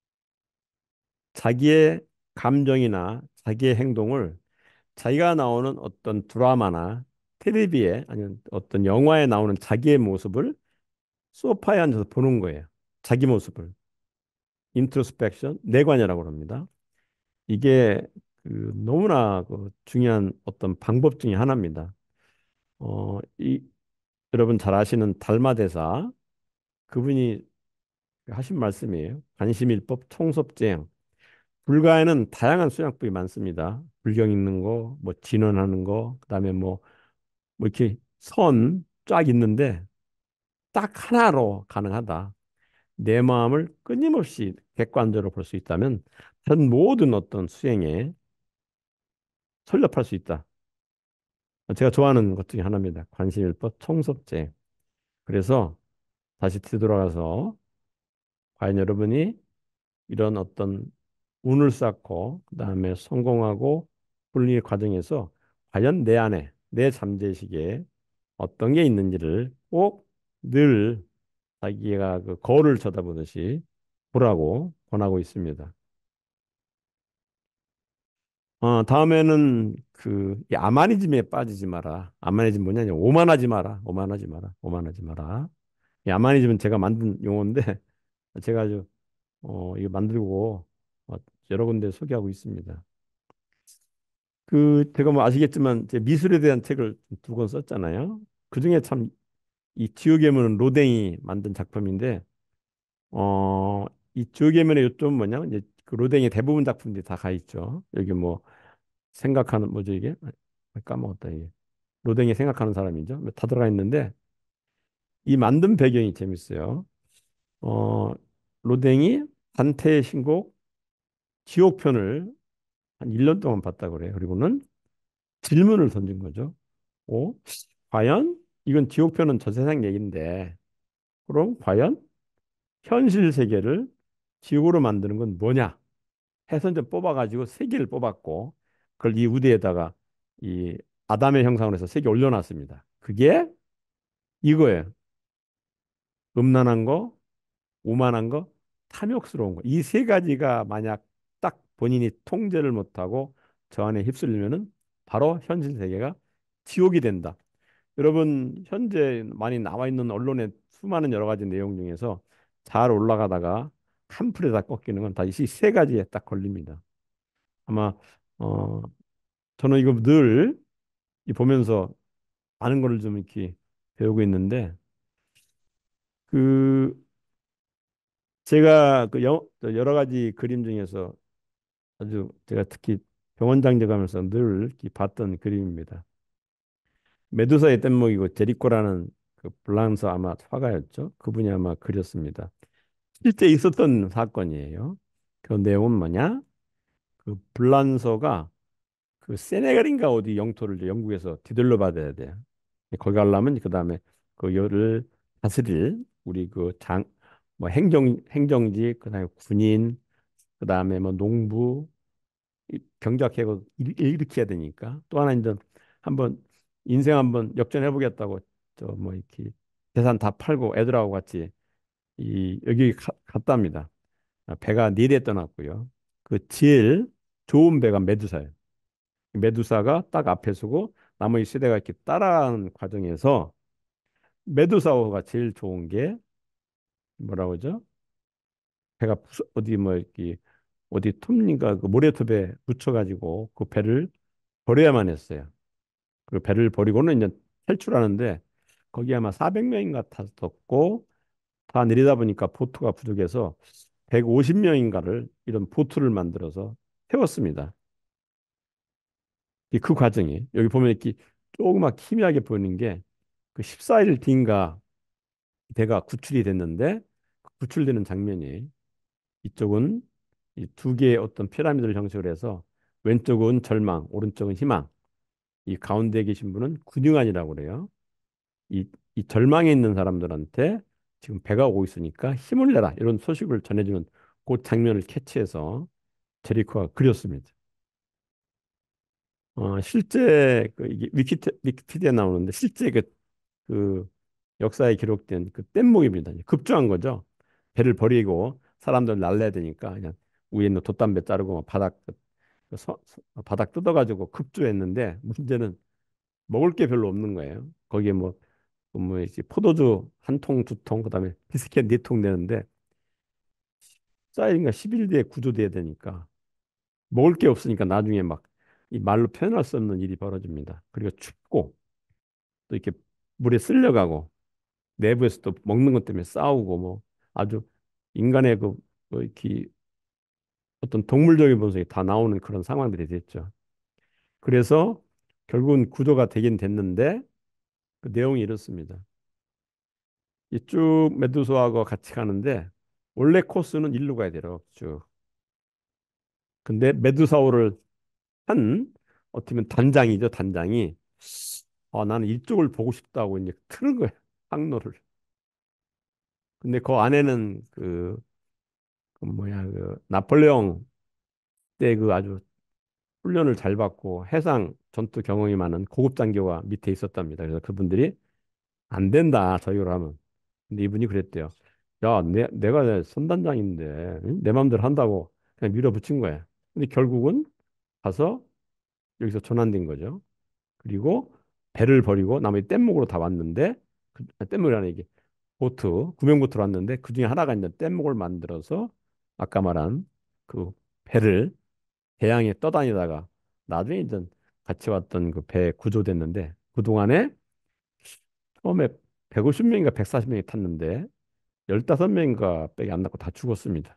자기의 감정이나 자기의 행동을 자기가 나오는 어떤 드라마나 텔레비에 아니면 어떤 영화에 나오는 자기의 모습을 소파에 앉아서 보는 거예요. 자기 모습을. 인트로스펙션, 내관이라고 합니다. 이게 그 너무나 그 중요한 어떤 방법 중에 하나입니다. 어, 이 여러분 잘 아시는 달마대사 그분이 하신 말씀이에요. 관심일법 총섭제행. 불가에는 다양한 수양법이 많습니다. 불경 읽는 거, 뭐 진언하는 거, 그다음에 뭐, 뭐 이렇게 선 쫙 있는데 딱 하나로 가능하다. 내 마음을 끊임없이 객관적으로 볼 수 있다면 다른 모든 어떤 수행에 설렵할 수 있다. 제가 좋아하는 것 중에 하나입니다. 관심일법 총섭제. 그래서 다시 되돌아가서 과연 여러분이 이런 어떤 운을 쌓고 그다음에 성공하고 불리의 과정에서 과연 내 안에 내 잠재의식에 어떤 게 있는지를 꼭 늘 자기가 그 거울을 쳐다보듯이 보라고 권하고 있습니다. 어, 다음에는 그 이 아마니즘에 빠지지 마라. 아마니즘 뭐냐? 오만하지 마라. 오만하지 마라. 오만하지 마라. 이 아마니즘은 제가 만든 용어인데 제가 아주 어, 이거 만들고 어, 여러 군데 소개하고 있습니다. 그 제가 뭐 아시겠지만 제 미술에 대한 책을 두 권 썼잖아요. 그중에 참 이 지우개문은 로댕이 만든 작품인데 어, 이 지우개문의 요점은 뭐냐면 이제 그 로댕이 대부분 작품들이 다 가 있죠. 여기 뭐 생각하는 뭐죠 이게? 아, 까먹었다 이게. 로댕이 생각하는 사람이죠. 뭐 다 들어가 있는데 이 만든 배경이 재밌어요. 어, 로댕이 단테의 신곡 지옥편을 한 일 년 동안 봤다 그래요. 그리고는 질문을 던진 거죠. 어? 과연 이건 지옥편은 저 세상 얘기인데 그럼 과연 현실 세계를 지옥으로 만드는 건 뭐냐? 해서 이제 뽑아가지고 세 개를 뽑았고 그걸 이 우대에다가 이 아담의 형상으로 해서 세 개 올려놨습니다. 그게 이거예요. 음란한 거, 오만한 거, 탐욕스러운 거. 이 세 가지가 만약 딱 본인이 통제를 못하고 저 안에 휩쓸리면은 바로 현실 세계가 지옥이 된다. 여러분 현재 많이 나와 있는 언론의 수많은 여러 가지 내용 중에서 잘 올라가다가 한 풀에 다 꺾이는 건 다 이 세 가지에 딱 걸립니다. 아마 어 저는 이거 늘 이 보면서 많은 거를 좀 이렇게 배우고 있는데 그 제가 그 여, 여러 가지 그림 중에서 아주 제가 특히 병원장제 가면서 늘 이렇게 봤던 그림입니다. 메두사의 뗏목이고 제리코라는 그 블랑서 아마 화가였죠. 그분이 아마 그렸습니다. 실제 있었던 사건이에요. 그 내용은 뭐냐? 그 불란서가 그 세네갈인가 어디 영토를 이제 영국에서 뒤들러 받아야 돼요. 거기 가려면 그 다음에 그 열을 다스릴 우리 그 장 뭐 행정 행정직 그다음에 군인 그다음에 뭐 농부 이 경작해고 일- 일으켜야 되니까 또 하나 이제 한번 인생 한번 역전해 보겠다고 저 뭐 이렇게 재산 다 팔고 애들하고 같이 이 여기 가, 갔답니다. 아, 배가 네 대 떠났고요. 그 제일 좋은 배가 메두사예요. 메두사가 딱 앞에 서고 나머지 세대가 이렇게 따라가는 과정에서 메두사호가 제일 좋은 게 뭐라고 하죠? 배가 부서- 어디 뭐 이렇게 어디 톱니가 그 모래톱에 묻혀가지고 그 배를 버려야만 했어요. 그 배를 버리고는 이제 탈출하는데 거기 아마 사백 명인가 탔었고 다 내리다 보니까 보트가 부족해서 백오십 명인가를 이런 보트를 만들어서 태웠습니다. 이 그 과정이 여기 보면 이렇게 조그맣게 희미하게 보이는 게 그 십사 일 뒤인가 배가 구출이 됐는데 그 구출되는 장면이 이쪽은 이 두 개의 어떤 피라미드를 형식으로 해서 왼쪽은 절망, 오른쪽은 희망. 이 가운데 계신 분은 군중환이라고 그래요. 이, 이 절망에 있는 사람들한테 지금 배가 오고 있으니까 힘을 내라 이런 소식을 전해주는 그 장면을 캐치해서 제리코가 그렸습니다. 어, 실제 그 이게 위키테, 위키피디아에 나오는데 실제 그, 그 역사에 기록된 그 뗏목입니다. 이제 급조한 거죠. 배를 버리고 사람들 날려야 되니까 그냥 위에 있는 돛담배 자르고 막 바닥 그 서- 서- 바닥 뜯어가지고 급조했는데 문제는 먹을 게 별로 없는 거예요. 거기에 뭐, 뭐 이제 포도주 한 통, 두 통, 그다음에 비스켓 네 통 되는데 쌓인가 십 일 뒤에 구조돼야 되니까 먹을 게 없으니까 나중에 막 이 말로 표현할 수 없는 일이 벌어집니다. 그리고 춥고 또 이렇게 물에 쓸려가고 내부에서 또 먹는 것 때문에 싸우고 뭐 아주 인간의 그 뭐 이렇게 어떤 동물적인 본성이 다 나오는 그런 상황들이 됐죠. 그래서 결국은 구조가 되긴 됐는데 그 내용이 이렇습니다. 이쭉 메두사하고 같이 가는데 원래 코스는 일로 가야 돼요. 쭉. 근데 메두사호를 한 어떻게 보면 단장이죠. 단장이 아, 나는 이쪽을 보고 싶다고 이제 트는 거예요. 항로를. 근데 그 안에는 그, 그 뭐야 그 나폴레옹 때 그 아주 훈련을 잘 받고 해상 전투 경험이 많은 고급 장교가 밑에 있었답니다. 그래서 그분들이 안 된다 저희로 하면. 근데 이분이 그랬대요. 야, 내, 내가 선단장인데 응? 내 마음대로 한다고 그냥 밀어붙인 거야. 근데 결국은 가서 여기서 전환된 거죠. 그리고 배를 버리고 나머지 뗏목으로 다 왔는데 그, 아, 뗏목이라는 이게 보트 구명보트로 왔는데 그 중에 하나가 이제 뗏목을 만들어서 아까 말한 그 배를 대양에 떠다니다가 나중에 이제 같이 왔던 그 배 구조됐는데 그동안에 처음에 백오십 명인가 백사십 명이 탔는데 십오 명인가 빼기 안 났고 다 죽었습니다.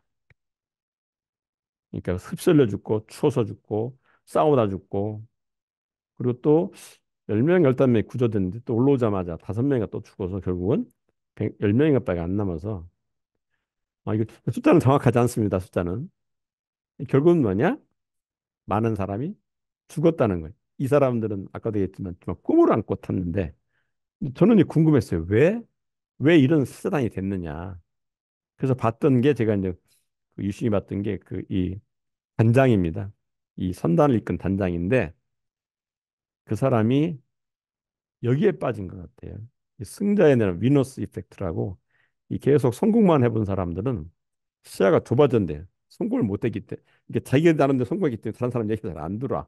그러니까 흡설려 죽고 추워서 죽고 싸우다 죽고 그리고 또 열 명, 십오 명이 구조됐는데 또 올라오자마자 다섯 명이 또 죽어서 결국은 열 명인가 밖에 안 남아서 아 이거 숫자는 정확하지 않습니다. 숫자는 결국은 뭐냐? 많은 사람이 죽었다는 거예요. 이 사람들은 아까도 얘기했지만 정말 꿈을 안고 탔는데 저는 이 궁금했어요. 왜? 왜 이런 사단이 됐느냐? 그래서 봤던 게 제가 이제 그 유심히 봤던 게 그 이 단장입니다. 이 선단을 이끈 단장인데 그 사람이 여기에 빠진 것 같아요. 이 승자에 대한 위너스 이펙트라고 이 계속 성공만 해본 사람들은 시야가 좁아졌대요. 성공을 못 했기 때문에 이게 자기가 나름대로 성공했기 때문에 다른 사람 얘기 잘 안 들어.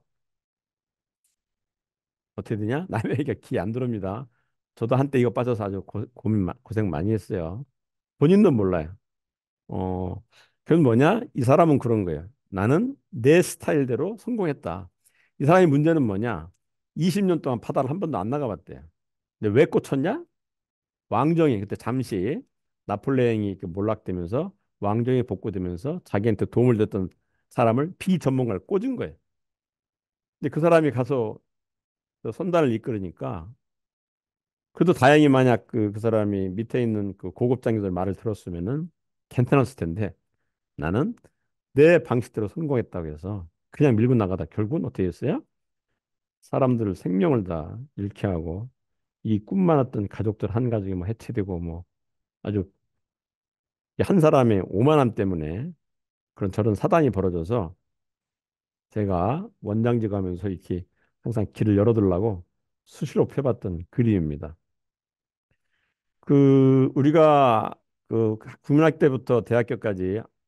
어떻게 되냐? 남의 얘기가 귀 안 들어옵니다. 저도 한때 이거 빠져서 아주 고, 고민 마- 고생 많이 했어요. 본인도 몰라요. 어, 그건 뭐냐? 이 사람은 그런 거예요. 나는 내 스타일대로 성공했다. 이 사람의 문제는 뭐냐? 이십 년 동안 바다를 한 번도 안 나가봤대요. 근데 왜 꽂혔냐? 왕정이 그때 잠시 나폴레옹이 그 몰락되면서 왕정이 복구되면서 자기한테 도움을 줬던 사람을 비전문가를 꽂은 거예요. 근데 그 사람이 가서 그 선단을 이끌으니까 그래도 다행히 만약 그, 그 사람이 밑에 있는 그 고급 장교들 말을 들었으면은 괜찮았을 텐데 나는 내 방식대로 성공했다고 해서 그냥 밀고 나가다 결국은 어떻게 됐어요? 사람들을 생명을 다 잃게 하고 이 꿈 많았던 가족들 한 가족이 뭐 해체되고 뭐 아주 한 사람의 오만함 때문에 그런 저런 사단이 벌어져서 제가 원장지 가면서 이렇게 항상 길을 열어두려고 수시로 펴봤던 그림입니다. 그 우리가 그 국민학교 때부터 대학교까지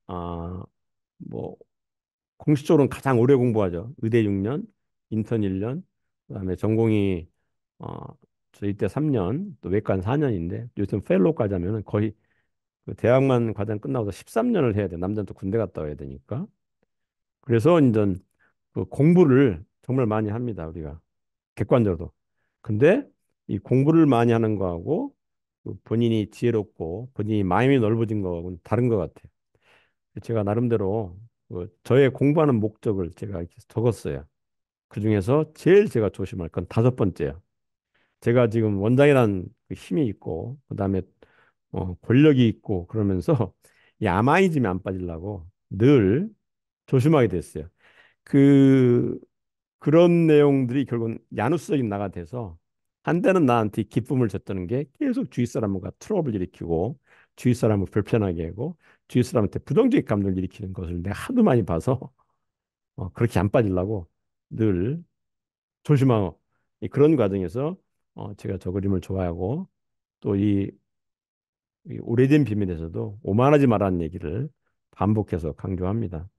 아, 뭐 공식적으로는 가장 오래 공부하죠. 의대 육 년, 인턴 일 년, 그다음에 전공이 어 저희 때 삼 년, 또 외과는 사 년인데 요즘 펠로우까지 하면은 거의 그 대학만 과정 끝나고 십삼 년을 해야 돼. 남자는 또 군대 갔다 와야 되니까. 그래서 이제 그 공부를 정말 많이 합니다. 우리가 객관적으로. 근데 이 공부를 많이 하는 거하고 그 본인이 지혜롭고 본인이 마음이 넓어진 거하고는 다른 것 같아요. 제가 나름대로 그 저의 공부하는 목적을 제가 이렇게 적었어요. 그중에서 제일 제가 조심할 건 다섯 번째야. 제가 지금 원장이라는 그 힘이 있고 그다음에 어, 권력이 있고 그러면서 이 아마이즘에 안 빠지려고 늘 조심하게 됐어요. 그 그런 내용들이 결국은 야누스적인 나가 돼서 한때는 나한테 기쁨을 줬다는 게 계속 주위 사람과 트러블 일으키고 주위 사람을 불편하게 하고 주위 사람한테 부정적 감정을 일으키는 것을 내가 하도 많이 봐서 어, 그렇게 안 빠지려고 늘 조심하고 이 그런 과정에서 어, 제가 저 그림을 좋아하고 또 이 오래된 비밀에서도 오만하지 말라는 얘기를 반복해서 강조합니다.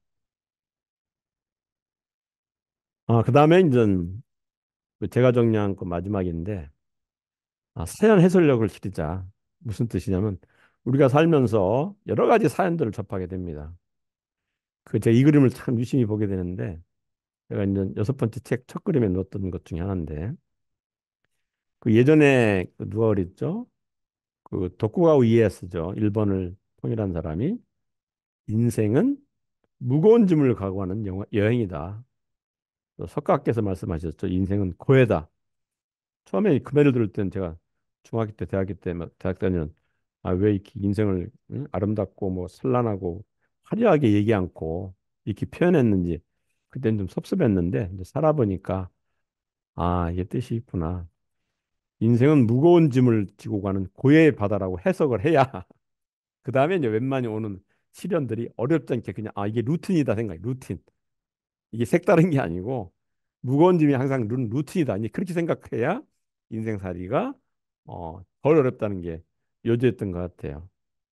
아, 그다음에 이제 그 제가 정리한 그 마지막인데 아, 사연 해설력을 기르자. 무슨 뜻이냐면 우리가 살면서 여러 가지 사연들을 접하게 됩니다. 그 제가 이 그림을 참 유심히 보게 되는데 제가 이제 여섯 번째 책 첫 그림에 넣었던 것 중에 하나인데 그 예전에 그 누가 그랬죠? 그 도쿠가와 이에야스죠. 일본을 통일한 사람이 인생은 무거운 짐을 각오하는 영화, 여행이다. 또 석가께서 말씀하셨죠. 인생은 고해다. 처음에 그 말을 들을 때는 제가 중학교 때, 대학교 때, 막 대학 때는 아, 왜 이렇게 인생을 응? 아름답고 뭐 찬란하고 화려하게 얘기 않고 이렇게 표현했는지 그때는 좀 섭섭했는데 이제 살아보니까 아, 이게 뜻이 있구나. 인생은 무거운 짐을 지고 가는 고해의 바다라고 해석을 해야 그 다음에 이제 웬만히 오는 시련들이 어렵지 않게 그냥 아, 이게 루틴이다 생각해. 루틴. 이게 색다른 게 아니고 무거운 짐이 항상 루, 루틴이다. 이제 그렇게 생각해야 인생살이가 어, 덜 어렵다는 게 요지였던 것 같아요.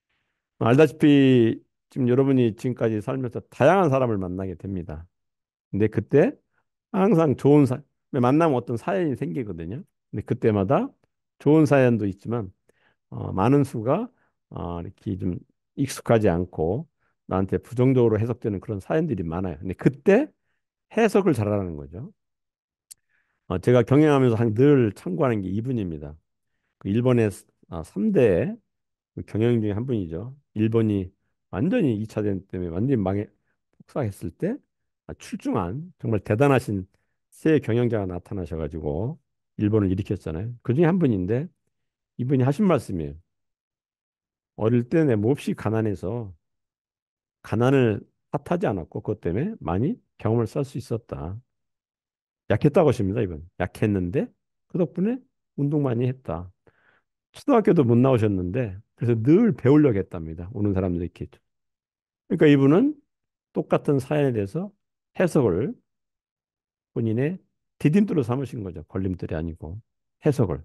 알다시피 지금 여러분이 지금까지 살면서 다양한 사람을 만나게 됩니다. 근데 그때 항상 좋은 사 만나면 어떤 사연이 생기거든요. 근데 그때마다 좋은 사연도 있지만 어, 많은 수가 어, 이렇게 좀 익숙하지 않고 나한테 부정적으로 해석되는 그런 사연들이 많아요. 근데 그때 해석을 잘하는 거죠. 어, 제가 경영하면서 한 늘 참고하는 게 이분입니다. 그 일본의 아, 삼 대 경영 중에 한 분이죠. 일본이 완전히 이 차 대전 때문에 완전히 망해 폭삭했을 때 아, 출중한 정말 대단하신 새 경영자가 나타나셔가지고 일본을 일으켰잖아요. 그 중에 한 분인데 이분이 하신 말씀이에요. 어릴 때 내 몹시 가난해서 가난을 탓하지 않았고 그것 때문에 많이 경험을 쌓을 수 있었다. 약했다고 하십니다, 이분. 약했는데 그 덕분에 운동 많이 했다. 초등학교도 못 나오셨는데 그래서 늘 배우려고 했답니다. 오는 사람들이 이렇게. 그러니까 이분은 똑같은 사연에 대해서 해석을 본인의 디딤돌로 삼으신 거죠. 걸림돌이 아니고 해석을.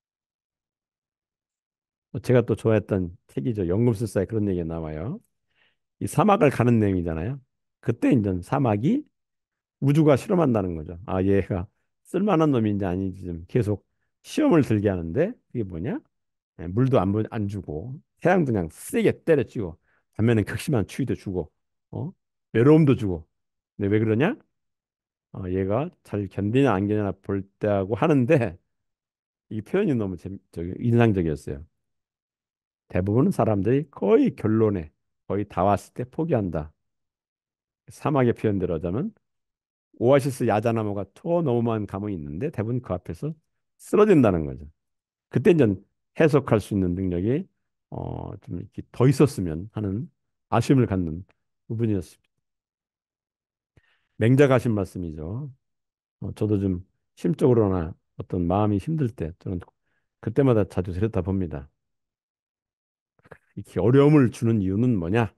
뭐 제가 또 좋아했던 책이죠. 연금술사에 그런 얘기가 나와요. 이 사막을 가는 내용이잖아요. 그때 이제 사막이 우주가 실험한다는 거죠. 아, 얘가 쓸만한 놈인지 아닌지 좀 계속 시험을 들게 하는데 그게 뭐냐? 예, 물도 안, 부- 안 주고 태양도 그냥 세게 때려치고 반면에 극심한 추위도 주고 어? 외로움도 주고. 근데 왜 그러냐? 어, 얘가 잘 견디냐 안 견디냐 볼 때하고 하는데 이 표현이 너무 재미, 저기 인상적이었어요. 대부분은 사람들이 거의 결론에 거의 다 왔을 때 포기한다. 사막의 표현대로 하자면 오아시스 야자나무가 저 너무만 감이 있는데 대부분 그 앞에서 쓰러진다는 거죠. 그때 이제 해석할 수 있는 능력이 어, 좀 이렇게 더 있었으면 하는 아쉬움을 갖는 부분이었습니다. 맹작하신 말씀이죠. 어, 저도 좀 심적으로나 어떤 마음이 힘들 때 저는 그때마다 자주 들여다봅니다. 이렇게 어려움을 주는 이유는 뭐냐?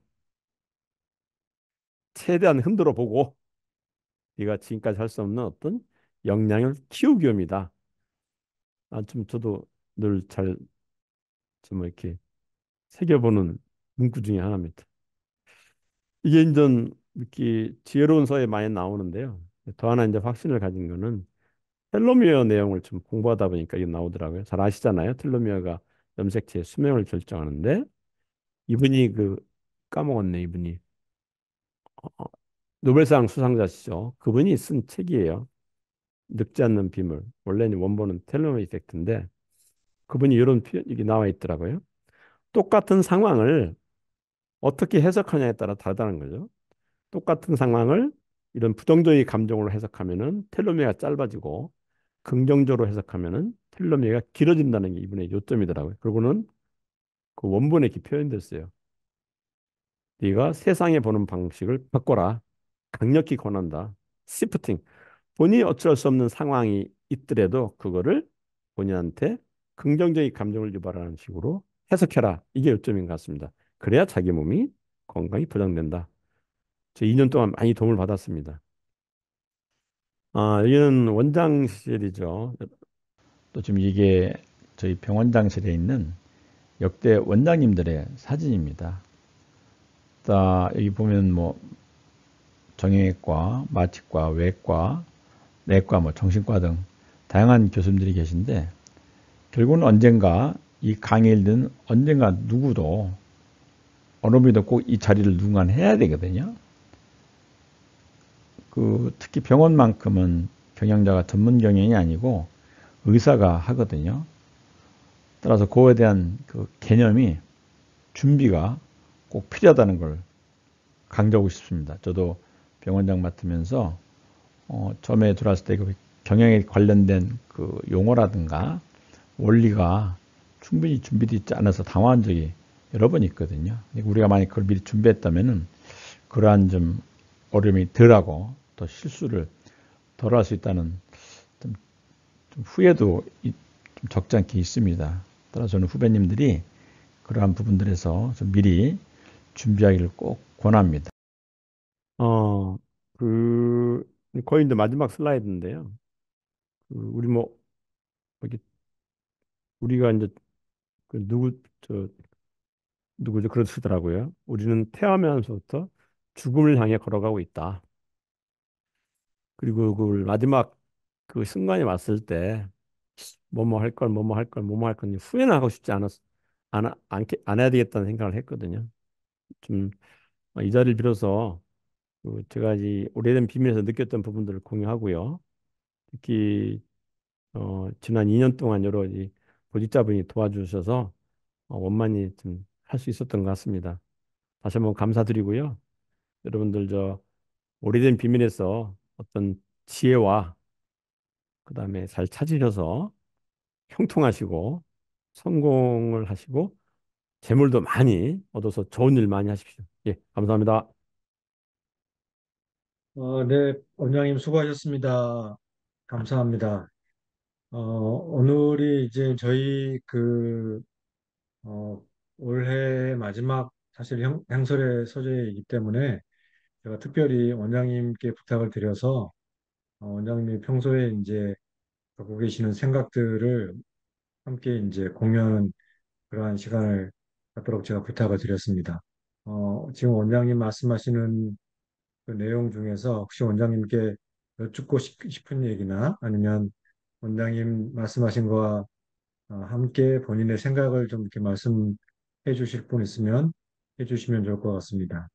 최대한 흔들어 보고 네가 지금까지 할 수 없는 어떤 역량을 키우기 위함이다. 아, 좀 저도 늘 잘 좀 이렇게 새겨보는 문구 중에 하나입니다. 이게 이제 이렇게 지혜로운 서에 많이 나오는데요. 더 하나 이제 확신을 가진 거는 텔로미어 내용을 좀 공부하다 보니까 이게 나오더라고요. 잘 아시잖아요. 텔로미어가 염색체의 수명을 결정하는데 이분이 그 까먹었네 이분이 어, 노벨상 수상자시죠. 그분이 쓴 책이에요. 늙지 않는 비밀. 원래는 원본은 텔로미어 이펙트인데 그분이 이런 표현이 나와 있더라고요. 똑같은 상황을 어떻게 해석하냐에 따라 다르다는 거죠. 똑같은 상황을 이런 부정적인 감정으로 해석하면은 텔로미어가 짧아지고 긍정적으로 해석하면은 텔로미어가 길어진다는 게 이분의 요점이더라고요. 그리고는 그 원본에 이렇게 표현됐어요. 네가 세상에 보는 방식을 바꿔라. 강력히 권한다. 시프팅. 본인이 어쩔 수 없는 상황이 있더라도 그거를 본인한테 긍정적인 감정을 유발하는 식으로 해석해라. 이게 요점인 것 같습니다. 그래야 자기 몸이 건강이 보장된다. 저 이 년 동안 많이 도움을 받았습니다. 아, 여기는 원장실이죠. 또 지금 이게 저희 병원장실에 있는 역대 원장님들의 사진입니다. 자, 여기 보면 뭐 정형외과, 마취과, 외과, 내과, 뭐 정신과 등 다양한 교수님들이 계신데 결국은 언젠가 이 강의일은 언젠가 누구도 어느 분도 꼭 이 자리를 누군가 해야 되거든요. 그 특히 병원만큼은 경영자가 전문 경영이 아니고 의사가 하거든요. 따라서 그거에 대한 그 개념이 준비가 꼭 필요하다는 걸 강조하고 싶습니다. 저도 병원장 맡으면서 어, 처음에 들어왔을 때 그 경영에 관련된 그 용어라든가 원리가 충분히 준비되어 있지 않아서 당황한 적이 여러 번 있거든요. 우리가 만약 그걸 미리 준비했다면은 그러한 좀 어려움이 덜하고 더 실수를 덜 할 수 있다는 좀, 좀 후회도 좀 적지 않게 있습니다. 따라서 저는 후배님들이 그러한 부분들에서 좀 미리 준비하기를 꼭 권합니다. 어, 그 거의 이제 마지막 슬라이드인데요. 그 우리 뭐 여기 우리가 이제 그 누구 저 누구죠? 그러시더라고요. 우리는 태어나면서부터 죽음을 향해 걸어가고 있다. 그리고 그 마지막 그 순간이 왔을 때 뭐뭐 할 걸, 뭐뭐 할 걸, 뭐뭐 할 걸 후회는 하고 싶지 않았, 안, 안, 안 해야 되겠다는 생각을 했거든요. 좀 이 자리를 빌어서 그 제가 이 오래된 비밀에서 느꼈던 부분들을 공유하고요. 특히 어, 지난 이 년 동안 여러 이 보직자분이 도와주셔서 어, 원만히 좀 할 수 있었던 것 같습니다. 다시 한번 감사드리고요. 여러분들 저 오래된 비밀에서 어떤 지혜와 그다음에 잘 찾으셔서 형통하시고 성공을 하시고 재물도 많이 얻어서 좋은 일 많이 하십시오. 예, 감사합니다. 어, 네, 원장님 수고하셨습니다. 감사합니다. 어, 오늘이 이제 저희 그, 어, 올해 마지막 사실 향, 향설의 서재이기 때문에 제가 특별히 원장님께 부탁을 드려서 어, 원장님이 평소에 이제 갖고 계시는 생각들을 함께 이제 공유하는 그러한 시간을 갖도록 제가 부탁을 드렸습니다. 어, 지금 원장님 말씀하시는 그 내용 중에서 혹시 원장님께 여쭙고 싶- 싶은 얘기나 아니면 원장님 말씀하신 거와 어, 함께 본인의 생각을 좀 이렇게 말씀해 주실 분 있으면 해 주시면 좋을 것 같습니다.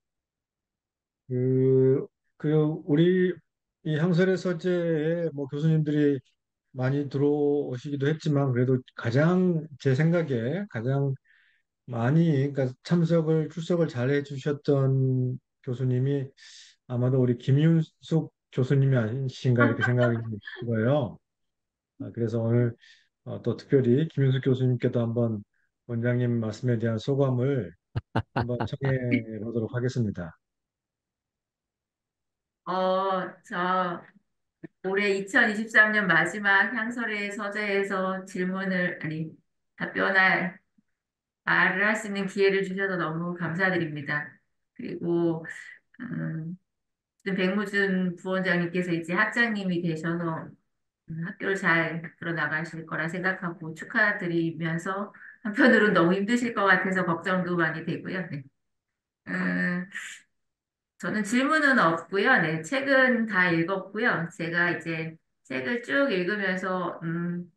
그, 그, 우리 이 향설의 서재에 뭐 교수님들이 많이 들어오시기도 했지만 그래도 가장 제 생각에 가장 많이 그러니까 참석을 출석을 잘 해주셨던 교수님이 아마도 우리 김윤숙 교수님이 아니신가 이렇게 생각이 들어요. 아, 그래서 오늘 어, 또 특별히 김윤숙 교수님께도 한번 원장님 말씀에 대한 소감을 한번 청해 보도록 하겠습니다. 어, 저 올해 이천이십삼 년 마지막 향설의 서재에서 질문을, 아니, 답변할, 말을 할 수 있는 기회를 주셔서 너무 감사드립니다. 그리고, 음, 지금 백무준 부원장님께서 이제 학장님이 되셔서 음, 학교를 잘 이끌어 나가실 거라 생각하고 축하드리면서 한편으로는 너무 힘드실 것 같아서 걱정도 많이 되고요. 네. 음, 저는 질문은 없고요. 네, 책은 다 읽었고요. 제가 이제 책을 쭉 읽으면서 음,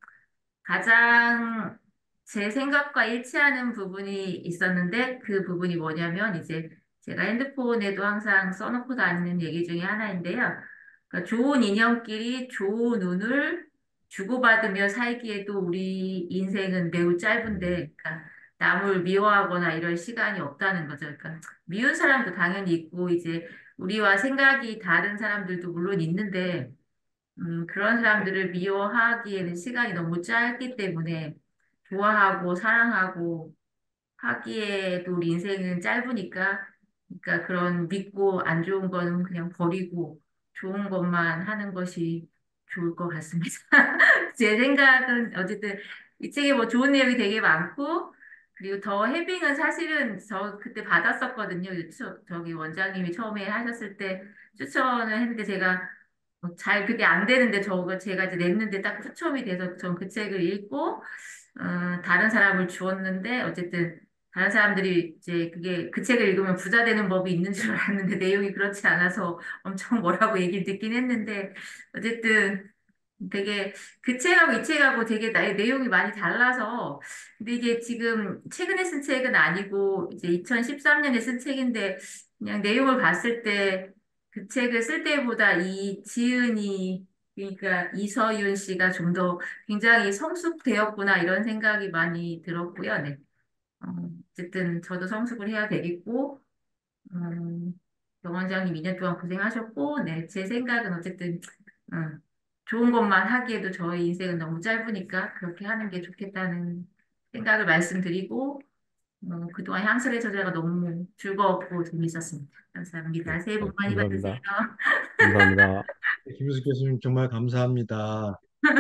가장 제 생각과 일치하는 부분이 있었는데 그 부분이 뭐냐면 이제 제가 핸드폰에도 항상 써놓고 다니는 얘기 중에 하나인데요. 그러니까 좋은 인연끼리 좋은 운을 주고받으며 살기에도 우리 인생은 매우 음, 짧은데, 그러니까 남을 미워하거나 이럴 시간이 없다는 거죠. 그러니까 미운 사람도 당연히 있고 이제 우리와 생각이 다른 사람들도 물론 있는데 음, 그런 사람들을 미워하기에는 시간이 너무 짧기 때문에 좋아하고 사랑하고 하기에도 우리 인생은 짧으니까, 그러니까 그런 믿고 안 좋은 거는 그냥 버리고 좋은 것만 하는 것이 좋을 것 같습니다. 제 생각은 어쨌든 이 책에 뭐 좋은 내용이 되게 많고, 그리고 더 해빙은 사실은 저 그때 받았었거든요. 추- 저기 원장님이 처음에 하셨을 때 추천을 했는데 제가 뭐 잘 그게 안 되는데 저거 제가 이제 냈는데 딱 추첨이 돼서 전 그 책을 읽고 어, 다른 사람을 주었는데 어쨌든 다른 사람들이 이제 그게 그 책을 읽으면 부자 되는 법이 있는 줄 알았는데 내용이 그렇지 않아서 엄청 뭐라고 얘기를 듣긴 했는데 어쨌든 되게 그 책하고 이 책하고 되게 나 내용이 많이 달라서 근데 이게 지금 최근에 쓴 책은 아니고 이제 이천십삼 년에 쓴 책인데 그냥 내용을 봤을 때 그 책을 쓸 때보다 이 지은이 그러니까 이서윤 씨가 좀 더 굉장히 성숙되었구나 이런 생각이 많이 들었고요. 네. 어, 어쨌든 저도 성숙을 해야 되겠고 음, 병원장님 이 년 동안 고생하셨고, 네, 제 생각은 어쨌든, 음, 좋은 것만 하기에도 저희 인생은 너무 짧으니까 그렇게 하는 게 좋겠다는 생각을 말씀드리고, 어, 그동안 향수의 저자가 너무 즐거웠고 재밌었습니다. 네, 감사합니다. 새해 네, 복 많이 받으세요. 감사합니다. 감사합니다. 김유숙 교수님 정말 감사합니다.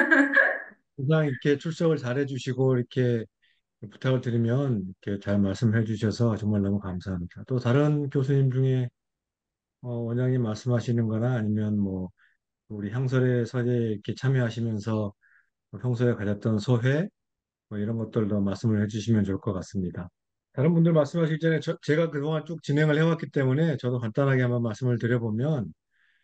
항상 이렇게 출석을 잘해 주시고 이렇게 부탁을 드리면 이렇게 잘 말씀해 주셔서 정말 너무 감사합니다. 또 다른 교수님 중에 어, 원장님 말씀하시는 거나 아니면 뭐 우리 향설의 서재에 이렇게 참여하시면서 뭐 평소에 가졌던 소회 뭐 이런 것들도 말씀을 해주시면 좋을 것 같습니다. 다른 분들 말씀하시기 전에 저- 제가 그동안 쭉 진행을 해왔기 때문에 저도 간단하게 한번 말씀을 드려보면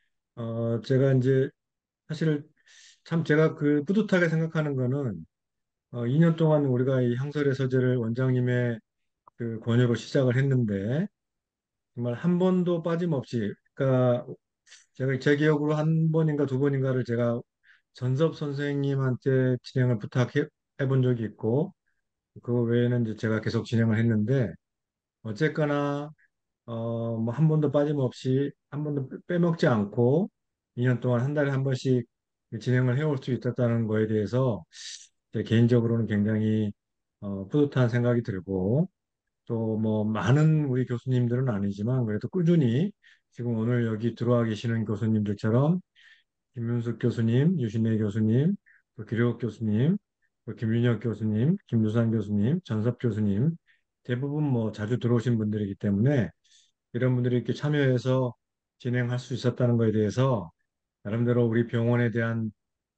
어, 제가 이제 사실 참 제가 그 뿌듯하게 생각하는 거는 어, 이 년 동안 우리가 이 향설의 서재를 원장님의 그 권유로 시작을 했는데 정말 한 번도 빠짐없이 그러니까 제가 제 기억으로 한 번인가 두 번인가를 제가 전섭 선생님한테 진행을 부탁해 본 적이 있고 그거 외에는 이제 제가 계속 진행을 했는데 어쨌거나 어 뭐 한 번도 빠짐없이 한 번도 빼- 빼먹지 않고 이 년 동안 한 달에 한 번씩 진행을 해올 수 있었다는 거에 대해서 제 개인적으로는 굉장히 어, 뿌듯한 생각이 들고 또 뭐 많은 우리 교수님들은 아니지만 그래도 꾸준히 지금 오늘 여기 들어와 계시는 교수님들처럼 김윤숙 교수님, 유신혜 교수님, 또 기록 교수님, 또 김윤혁 교수님, 김두산 교수님, 전섭 교수님 대부분 뭐 자주 들어오신 분들이기 때문에 이런 분들이 이렇게 참여해서 진행할 수 있었다는 거에 대해서 나름대로 우리 병원에 대한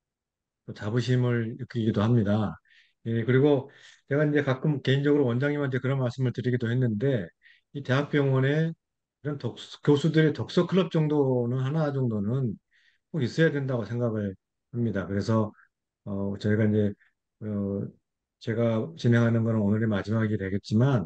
또 자부심을 느끼기도 합니다. 예, 그리고 제가 이제 가끔 개인적으로 원장님한테 그런 말씀을 드리기도 했는데, 이 대학병원에 이런 독, 교수들의 독서 클럽 정도는 하나 정도는 꼭 있어야 된다고 생각을 합니다. 그래서, 어, 저희가 이제, 어, 제가 진행하는 건 오늘이 마지막이 되겠지만,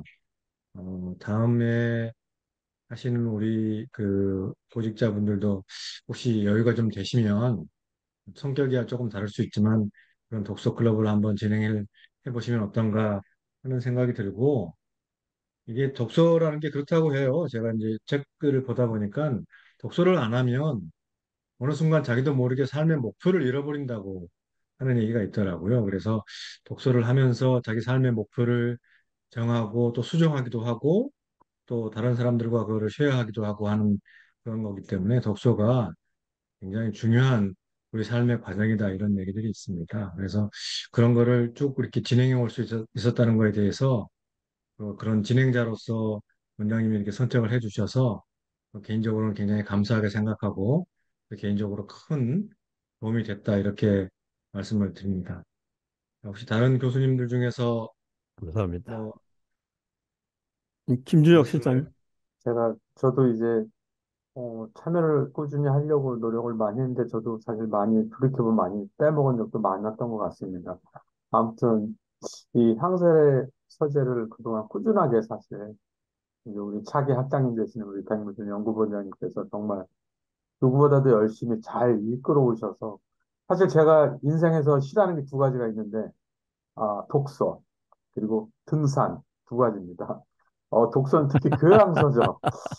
어, 다음에 하시는 우리 그 보직자분들도 혹시 여유가 좀 되시면 성격이야 조금 다를 수 있지만 그런 독서 클럽을 한번 진행해 보시면 어떤가 하는 생각이 들고 이게 독서라는 게 그렇다고 해요. 제가 이제 책들을 보다 보니까 독서를 안 하면 어느 순간 자기도 모르게 삶의 목표를 잃어버린다고 하는 얘기가 있더라고요. 그래서 독서를 하면서 자기 삶의 목표를 정하고 또 수정하기도 하고 또 다른 사람들과 그거를 쉐어하기도 하고 하는 그런 거기 때문에 독서가 굉장히 중요한 우리 삶의 과정이다 이런 얘기들이 있습니다. 그래서 그런 거를 쭉 이렇게 진행해 올 수 있었다는 거에 대해서 어, 그런 진행자로서 원장님이 이렇게 선택을 해 주셔서 개인적으로는 굉장히 감사하게 생각하고 개인적으로 큰 도움이 됐다 이렇게 말씀을 드립니다. 혹시 다른 교수님들 중에서 감사합니다. 뭐 김준혁 말씀을 실장님. 제가, 저도 이제 어, 참여를 꾸준히 하려고 노력을 많이 했는데 저도 사실 많이 돌이켜보면 많이 빼먹은 적도 많았던 것 같습니다. 아무튼 이 향설의 서재를 그동안 꾸준하게 사실 이제 우리 차기 학장님 되시는 우리 백무준 연구본장님께서 정말 누구보다도 열심히 잘 이끌어 오셔서 사실 제가 인생에서 싫어하는 게 두 가지가 있는데 아, 독서 그리고 등산 두 가지입니다. 어, 독서는 특히 교양서적.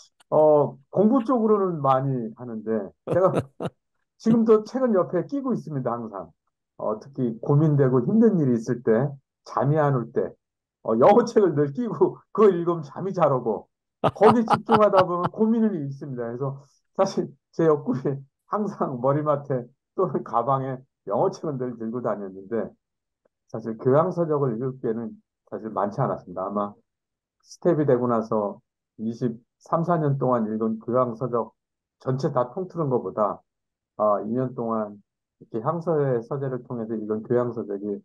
어, 공부 쪽으로는 많이 하는데 제가 지금도 책은 옆에 끼고 있습니다, 항상. 어, 특히 고민되고 힘든 일이 있을 때, 잠이 안 올 때, 어, 영어 책을 늘 끼고 그걸 읽으면 잠이 잘 오고, 거기 집중하다 보면 고민이 있습니다. 그래서 사실 제 옆구리에 항상 머리맡에 또는 가방에 영어 책은 늘 들고 다녔는데, 사실 교양서적을 읽을 기회는 사실 많지 않았습니다. 아마 스텝이 되고 나서 이십삼, 사 년 동안 읽은 교양서적 전체 다 통틀은 것보다 아, 이 년 동안 이렇게 향서의 서재를 통해서 읽은 교양서적이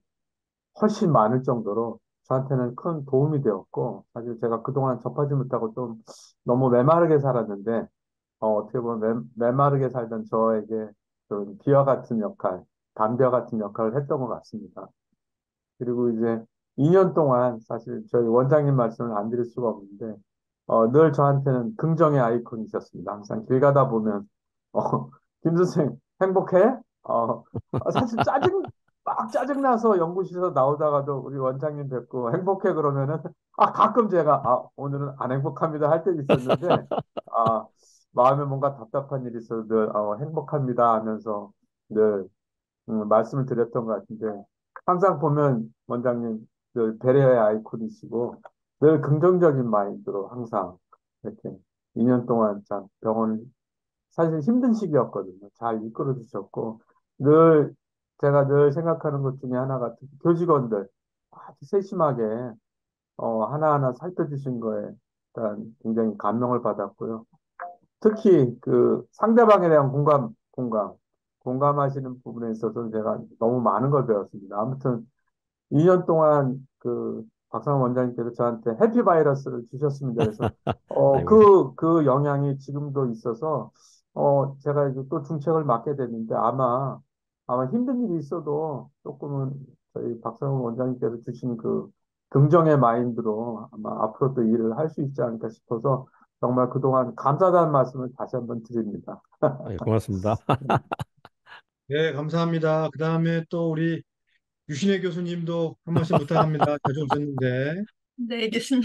훨씬 많을 정도로 저한테는 큰 도움이 되었고, 사실 제가 그동안 접하지 못하고 좀 너무 메마르게 살았는데, 어, 어떻게 보면 메, 메마르게 살던 저에게 좀 비와 같은 역할, 담비와 같은 역할을 했던 것 같습니다. 그리고 이제 이 년 동안 사실 저희 원장님 말씀을 안 드릴 수가 없는데, 어, 늘 저한테는 긍정의 아이콘이셨습니다. 항상 길 가다 보면, 어, 김 선생 행복해? 어, 어, 사실 짜증, 막 짜증나서 연구실에서 나오다가도 우리 원장님 뵙고 행복해 그러면은, 아, 가끔 제가, 아, 오늘은 안 행복합니다 할 때도 있었는데, 아, 마음에 뭔가 답답한 일이 있어도 늘, 어, 행복합니다 하면서 늘 음, 말씀을 드렸던 것 같은데 항상 보면 원장님 늘 배려의 아이콘이시고 늘 긍정적인 마인드로 항상 이렇게 이 년 동안 참 병원을 사실 힘든 시기였거든요. 잘 이끌어 주셨고 늘 제가 늘 생각하는 것 중에 하나가 특히 교직원들 아주 세심하게 어, 하나하나 살펴주신 거에 일단 굉장히 감명을 받았고요. 특히 그 상대방에 대한 공감, 공감, 공감하시는 부분에 있어서 제가 너무 많은 걸 배웠습니다. 아무튼 이 년 동안 그 박상원 원장님께서 저한테 해피바이러스를 주셨습니다. 그래서 어, 아이고, 그, 그 영향이 지금도 있어서 어, 제가 이제 또 중책을 맡게 됐는데 아마 아마 힘든 일이 있어도 조금은 저희 박상원 원장님께서 주신 그 긍정의 마인드로 아마 앞으로 또 일을 할 수 있지 않을까 싶어서 정말 그동안 감사하다는 말씀을 다시 한번 드립니다. 아이, 고맙습니다. 네, 감사합니다. 그 다음에 또 우리 유신혜 교수님도 한 말씀 부탁합니다. 자주 오셨는데. 네, 교수님.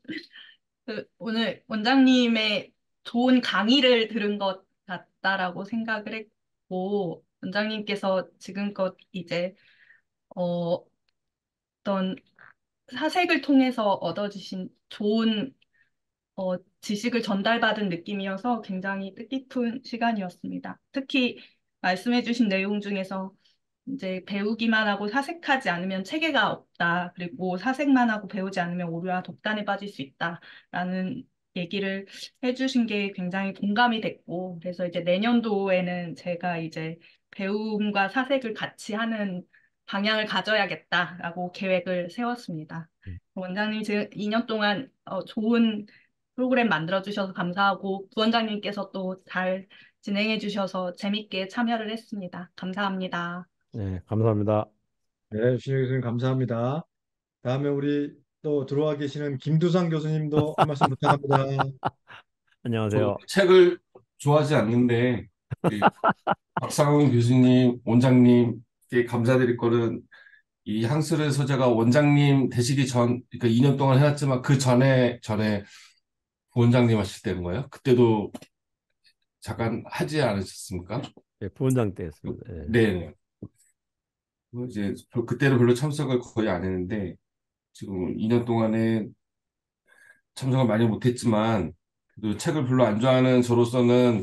그 오늘 원장님의 좋은 강의를 들은 것 같다라고 생각을 했고, 원장님께서 지금껏 이제 어, 어떤 사색을 통해서 얻어주신 좋은 어, 지식을 전달받은 느낌이어서 굉장히 뜻깊은 시간이었습니다. 특히 말씀해주신 내용 중에서 이제 배우기만 하고 사색하지 않으면 체계가 없다. 그리고 사색만 하고 배우지 않으면 오류와 독단에 빠질 수 있다라는 얘기를 해주신 게 굉장히 공감이 됐고, 그래서 이제 내년도에는 제가 이제 배움과 사색을 같이 하는 방향을 가져야겠다라고 계획을 세웠습니다. 원장님 지금 이 년 동안 어, 좋은 프로그램 만들어주셔서 감사하고 부원장님께서 또 잘 진행해주셔서 재밌게 참여를 했습니다. 감사합니다. 네, 감사합니다. 네, 유신혜 교수님 감사합니다. 다음에 우리 또 들어와 계시는 김두상 교수님도 한 말씀 부탁합니다. 저 안녕하세요. 책을 좋아하지 않는데 우리 박상훈 교수님, 원장님께 감사드릴 거는 이 향수를 소재가 원장님 되시기 전, 그러니까 이 년 동안 해왔지만 그 전에 전에 부원장님 하실 때인 거예요. 그때도 잠깐 하지 않으셨습니까? 예, 부원장 때였습니다. 예. 네. 뭐 이제 별- 그때는 별로 참석을 거의 안 했는데 지금 이 년 동안에 참석을 많이 못했지만 그래도 책을 별로 안 좋아하는 저로서는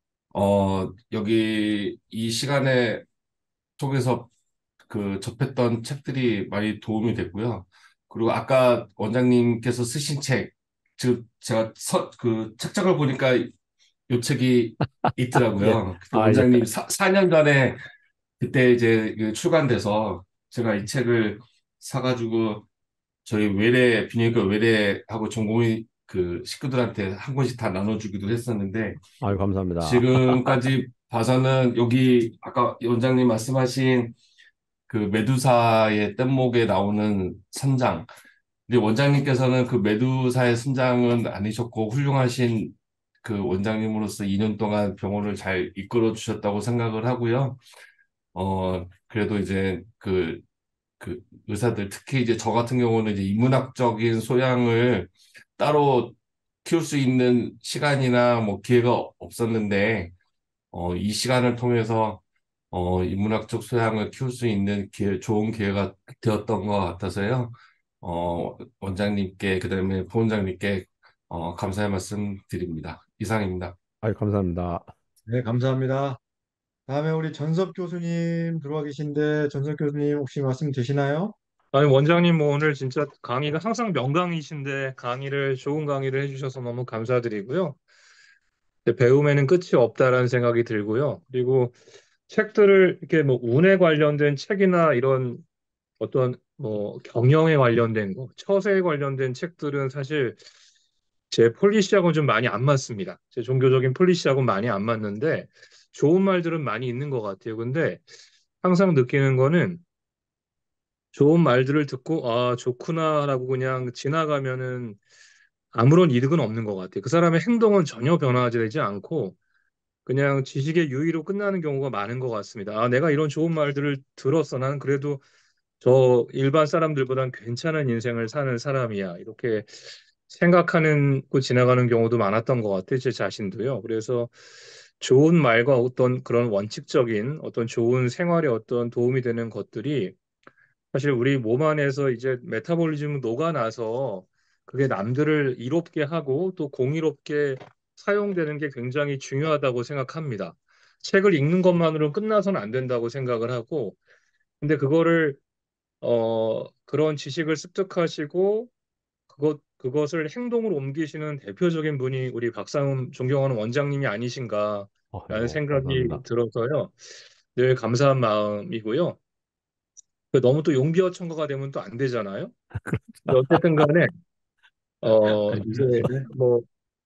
어 여기 이 시간에 속에서 그 접했던 책들이 많이 도움이 됐고요. 그리고 아까 원장님께서 쓰신 책, 즉 제가 서, 그 책장을 보니까 요 책이 예. 있더라고요. 그때 아, 예. 원장님 사, 사 년 전에 그때 이제 그 출간돼서 제가 이 책을 사가지고 저희 외래 비뇨기과 외래하고 전공의 그 식구들한테 한 권씩 다 나눠주기도 했었는데 아유, 감사합니다. 지금까지 봐서는 여기 아까 원장님 말씀하신 그 메두사의 뗏목에 나오는 선장. 근데 원장님께서는 그 메두사의 선장은 아니셨고 훌륭하신 그 원장님으로서 이 년 동안 병원을 잘 이끌어 주셨다고 생각을 하고요. 어, 그래도 이제 그, 그 의사들, 특히 이제 저 같은 경우는 이제 인문학적인 소양을 따로 키울 수 있는 시간이나 뭐 기회가 없었는데, 어, 이 시간을 통해서 어, 인문학적 소양을 키울 수 있는 기회, 좋은 기회가 되었던 것 같아서요. 어, 원장님께, 그다음에 부원장님께 어, 감사의 말씀 드립니다. 이상입니다. 아유, 감사합니다. 네, 감사합니다. 다음에 우리 전섭 교수님 들어와 계신데 전섭 교수님 혹시 말씀 되시나요? 아니, 원장님, 뭐 오늘 진짜 강의가 항상 명강이신데 강의를, 좋은 강의를 해주셔서 너무 감사드리고요. 근데 배움에는 끝이 없다라는 생각이 들고요. 그리고 책들을 이렇게 뭐 운에 관련된 책이나 이런 어떤 뭐 경영에 관련된 거, 처세에 관련된 책들은 사실 제 폴리시하고는 좀 많이 안 맞습니다. 제 종교적인 폴리시하고는 많이 안 맞는데 좋은 말들은 많이 있는 것 같아요. 근데 항상 느끼는 거는 좋은 말들을 듣고 아, 좋구나라고 그냥 지나가면은 아무런 이득은 없는 것 같아요. 그 사람의 행동은 전혀 변화되지 않고 그냥 지식의 유의로 끝나는 경우가 많은 것 같습니다. 아, 내가 이런 좋은 말들을 들었어. 나는 그래도 저 일반 사람들보단 괜찮은 인생을 사는 사람이야. 이렇게 생각하는 고 지나가는 경우도 많았던 것 같아요. 제 자신도요. 그래서 좋은 말과 어떤 그런 원칙적인 어떤 좋은 생활에 어떤 도움이 되는 것들이 사실 우리 몸 안에서 이제 메타볼리즘 녹아나서 그게 남들을 이롭게 하고 또 공의롭게 사용되는 게 굉장히 중요하다고 생각합니다. 책을 읽는 것만으로 끝나서는 안 된다고 생각을 하고, 근데 그거를 어, 그런 지식을 습득하시고 그것 그것을 행동으로 옮기시는 대표적인 분이 우리 박상훈 존경하는 원장님이 아니신가라는 아이고, 생각이 감사합니다. 들어서요. 늘 감사한 마음이고요. 그 너무 또 용비어천가가 되면 또 안 되잖아요. 근데 어쨌든 간에 어 아니, 이제 그렇습니다. 뭐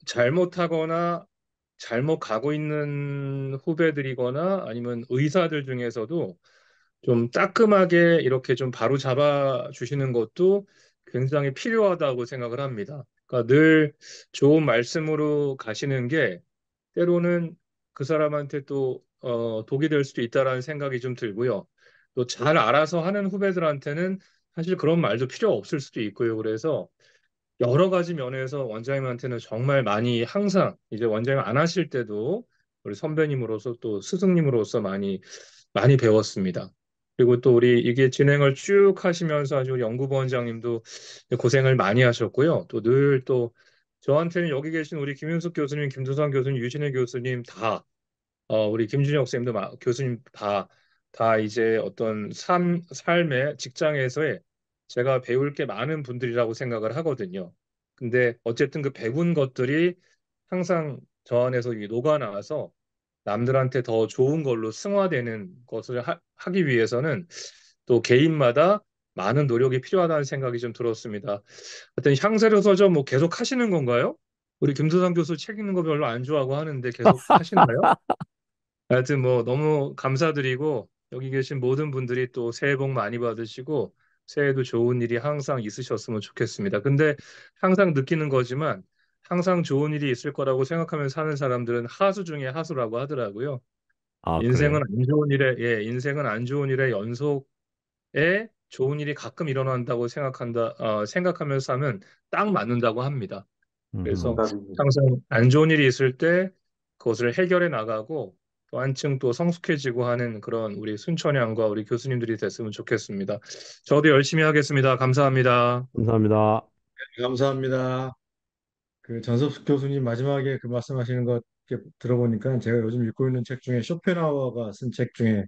잘못하거나 잘못 가고 있는 후배들이거나 아니면 의사들 중에서도 좀 따끔하게 이렇게 좀 바로 잡아 주시는 것도 굉장히 필요하다고 생각을 합니다. 그러니까 늘 좋은 말씀으로 가시는 게 때로는 그 사람한테 또 어, 독이 될 수도 있다라는 생각이 좀 들고요. 또 잘 알아서 하는 후배들한테는 사실 그런 말도 필요 없을 수도 있고요. 그래서 여러 가지 면에서 원장님한테는 정말 많이 항상 이제 원장님 안 하실 때도 우리 선배님으로서 또 스승님으로서 많이 많이 배웠습니다. 그리고 또 우리 이게 진행을 쭉 하시면서 아주 연구부원장님도 고생을 많이 하셨고요. 또 늘 또 저한테는 여기 계신 우리 김윤숙 교수님, 김두산 교수님, 유진혜 교수님 다 어, 우리 김준혁 쌤도 마- 교수님 다, 다 이제 어떤 삶, 삶의 직장에서의 제가 배울 게 많은 분들이라고 생각을 하거든요. 근데 어쨌든 그 배운 것들이 항상 저 안에서 이 녹아나와서 남들한테 더 좋은 걸로 승화되는 것을 하, 하기 위해서는 또 개인마다 많은 노력이 필요하다는 생각이 좀 들었습니다. 하여튼 향세로 서점 뭐 계속 하시는 건가요? 우리 김수상 교수 책 읽는 거 별로 안 좋아하고 하는데 계속 하시나요? 하여튼 뭐 너무 감사드리고 여기 계신 모든 분들이 또 새해 복 많이 받으시고 새해도 좋은 일이 항상 있으셨으면 좋겠습니다. 근데 항상 느끼는 거지만 항상 좋은 일이 있을 거라고 생각하면 사는 사람들은 하수 중에 하수라고 하더라고요. 아, 인생은 그래요? 안 좋은 일에 예, 인생은 안 좋은 일의 연속에 좋은 일이 가끔 일어난다고 생각한다 어, 생각하면서 하면 딱 맞는다고 합니다. 그래서 음, 항상 안 좋은 일이 있을 때 그것을 해결해 나가고 또 한층 또 성숙해지고 하는 그런 우리 순천향과 우리 교수님들이 됐으면 좋겠습니다. 저도 열심히 하겠습니다. 감사합니다. 감사합니다. 감사합니다. 그 전섭 교수님 마지막에 그 말씀하시는 거 이렇게 들어보니까 제가 요즘 읽고 있는 책 중에 쇼펜하우어가 쓴 책 중에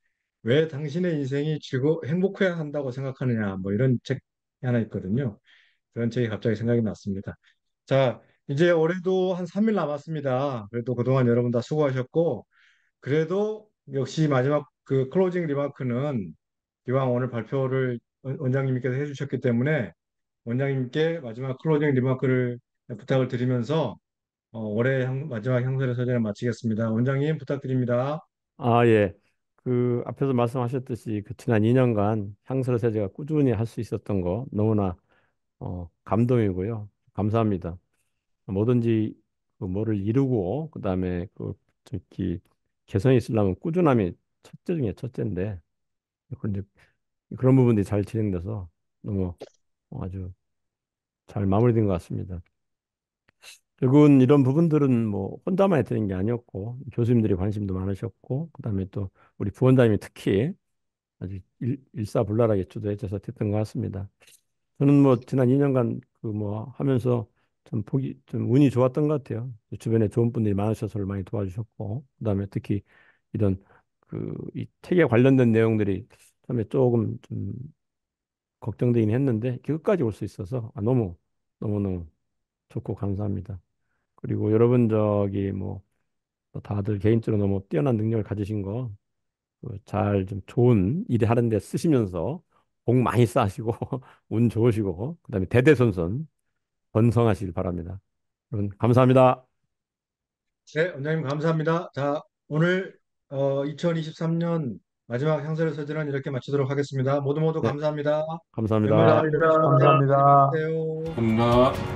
왜 당신의 인생이 즐거 행복해야 한다고 생각하느냐 뭐 이런 책이 하나 있거든요. 그런 책이 갑자기 생각이 났습니다. 자, 이제 올해도 한 삼 일 남았습니다. 그래도 그동안 여러분 다 수고하셨고 그래도 역시 마지막 그 클로징 리마크는 기왕 오늘 발표를 원- 원장님께서 해주셨기 때문에 원장님께 마지막 클로징 리마크를 부탁을 드리면서 어, 올해 향- 마지막 향설의 서재를 마치겠습니다. 원장님 부탁드립니다. 아, 예. 그 앞에서 말씀하셨듯이 그 지난 이 년간 향설 세제가 꾸준히 할 수 있었던 거 너무나 어, 감동이고요. 감사합니다. 뭐든지 그 뭐를 이루고 그다음에 그 특히 개성이 있으려면 꾸준함이 첫째 중에 첫째인데 그런데 그런 부분들이 잘 진행돼서 너무 아주 잘 마무리된 것 같습니다. 결국은 이런 부분들은 뭐 혼자만 했던 게 아니었고 교수님들이 관심도 많으셨고 그다음에 또 우리 부원장님이 특히 아주 일, 일사불란하게 주도해 줘서 됐던 것 같습니다. 저는 뭐 지난 이 년간 그 뭐 하면서 좀 보기 좀 운이 좋았던 것 같아요. 주변에 좋은 분들이 많으셔서 저를 많이 도와주셨고 그다음에 특히 이런 그 이 책에 관련된 내용들이 처음에 조금 좀 걱정되긴 했는데 끝까지 올 수 있어서 아, 너무 너무너무 좋고 감사합니다. 그리고 여러분 저기 뭐 다들 개인적으로 너무 뛰어난 능력을 가지신 거 잘 좀 좋은 일 하는 데 쓰시면서 복 많이 쌓으시고 운 좋으시고 그다음에 대대손손 번성하시길 바랍니다. 여러분 감사합니다. 네, 원장님 감사합니다. 자, 오늘 어, 이천이십삼 년 마지막 향설의 서재는 이렇게 마치도록 하겠습니다. 모두 모두 네, 감사합니다. 감사합니다. 멤버들 감사합니다. 감사합니다. 안녕히 계세요. 감사합니다.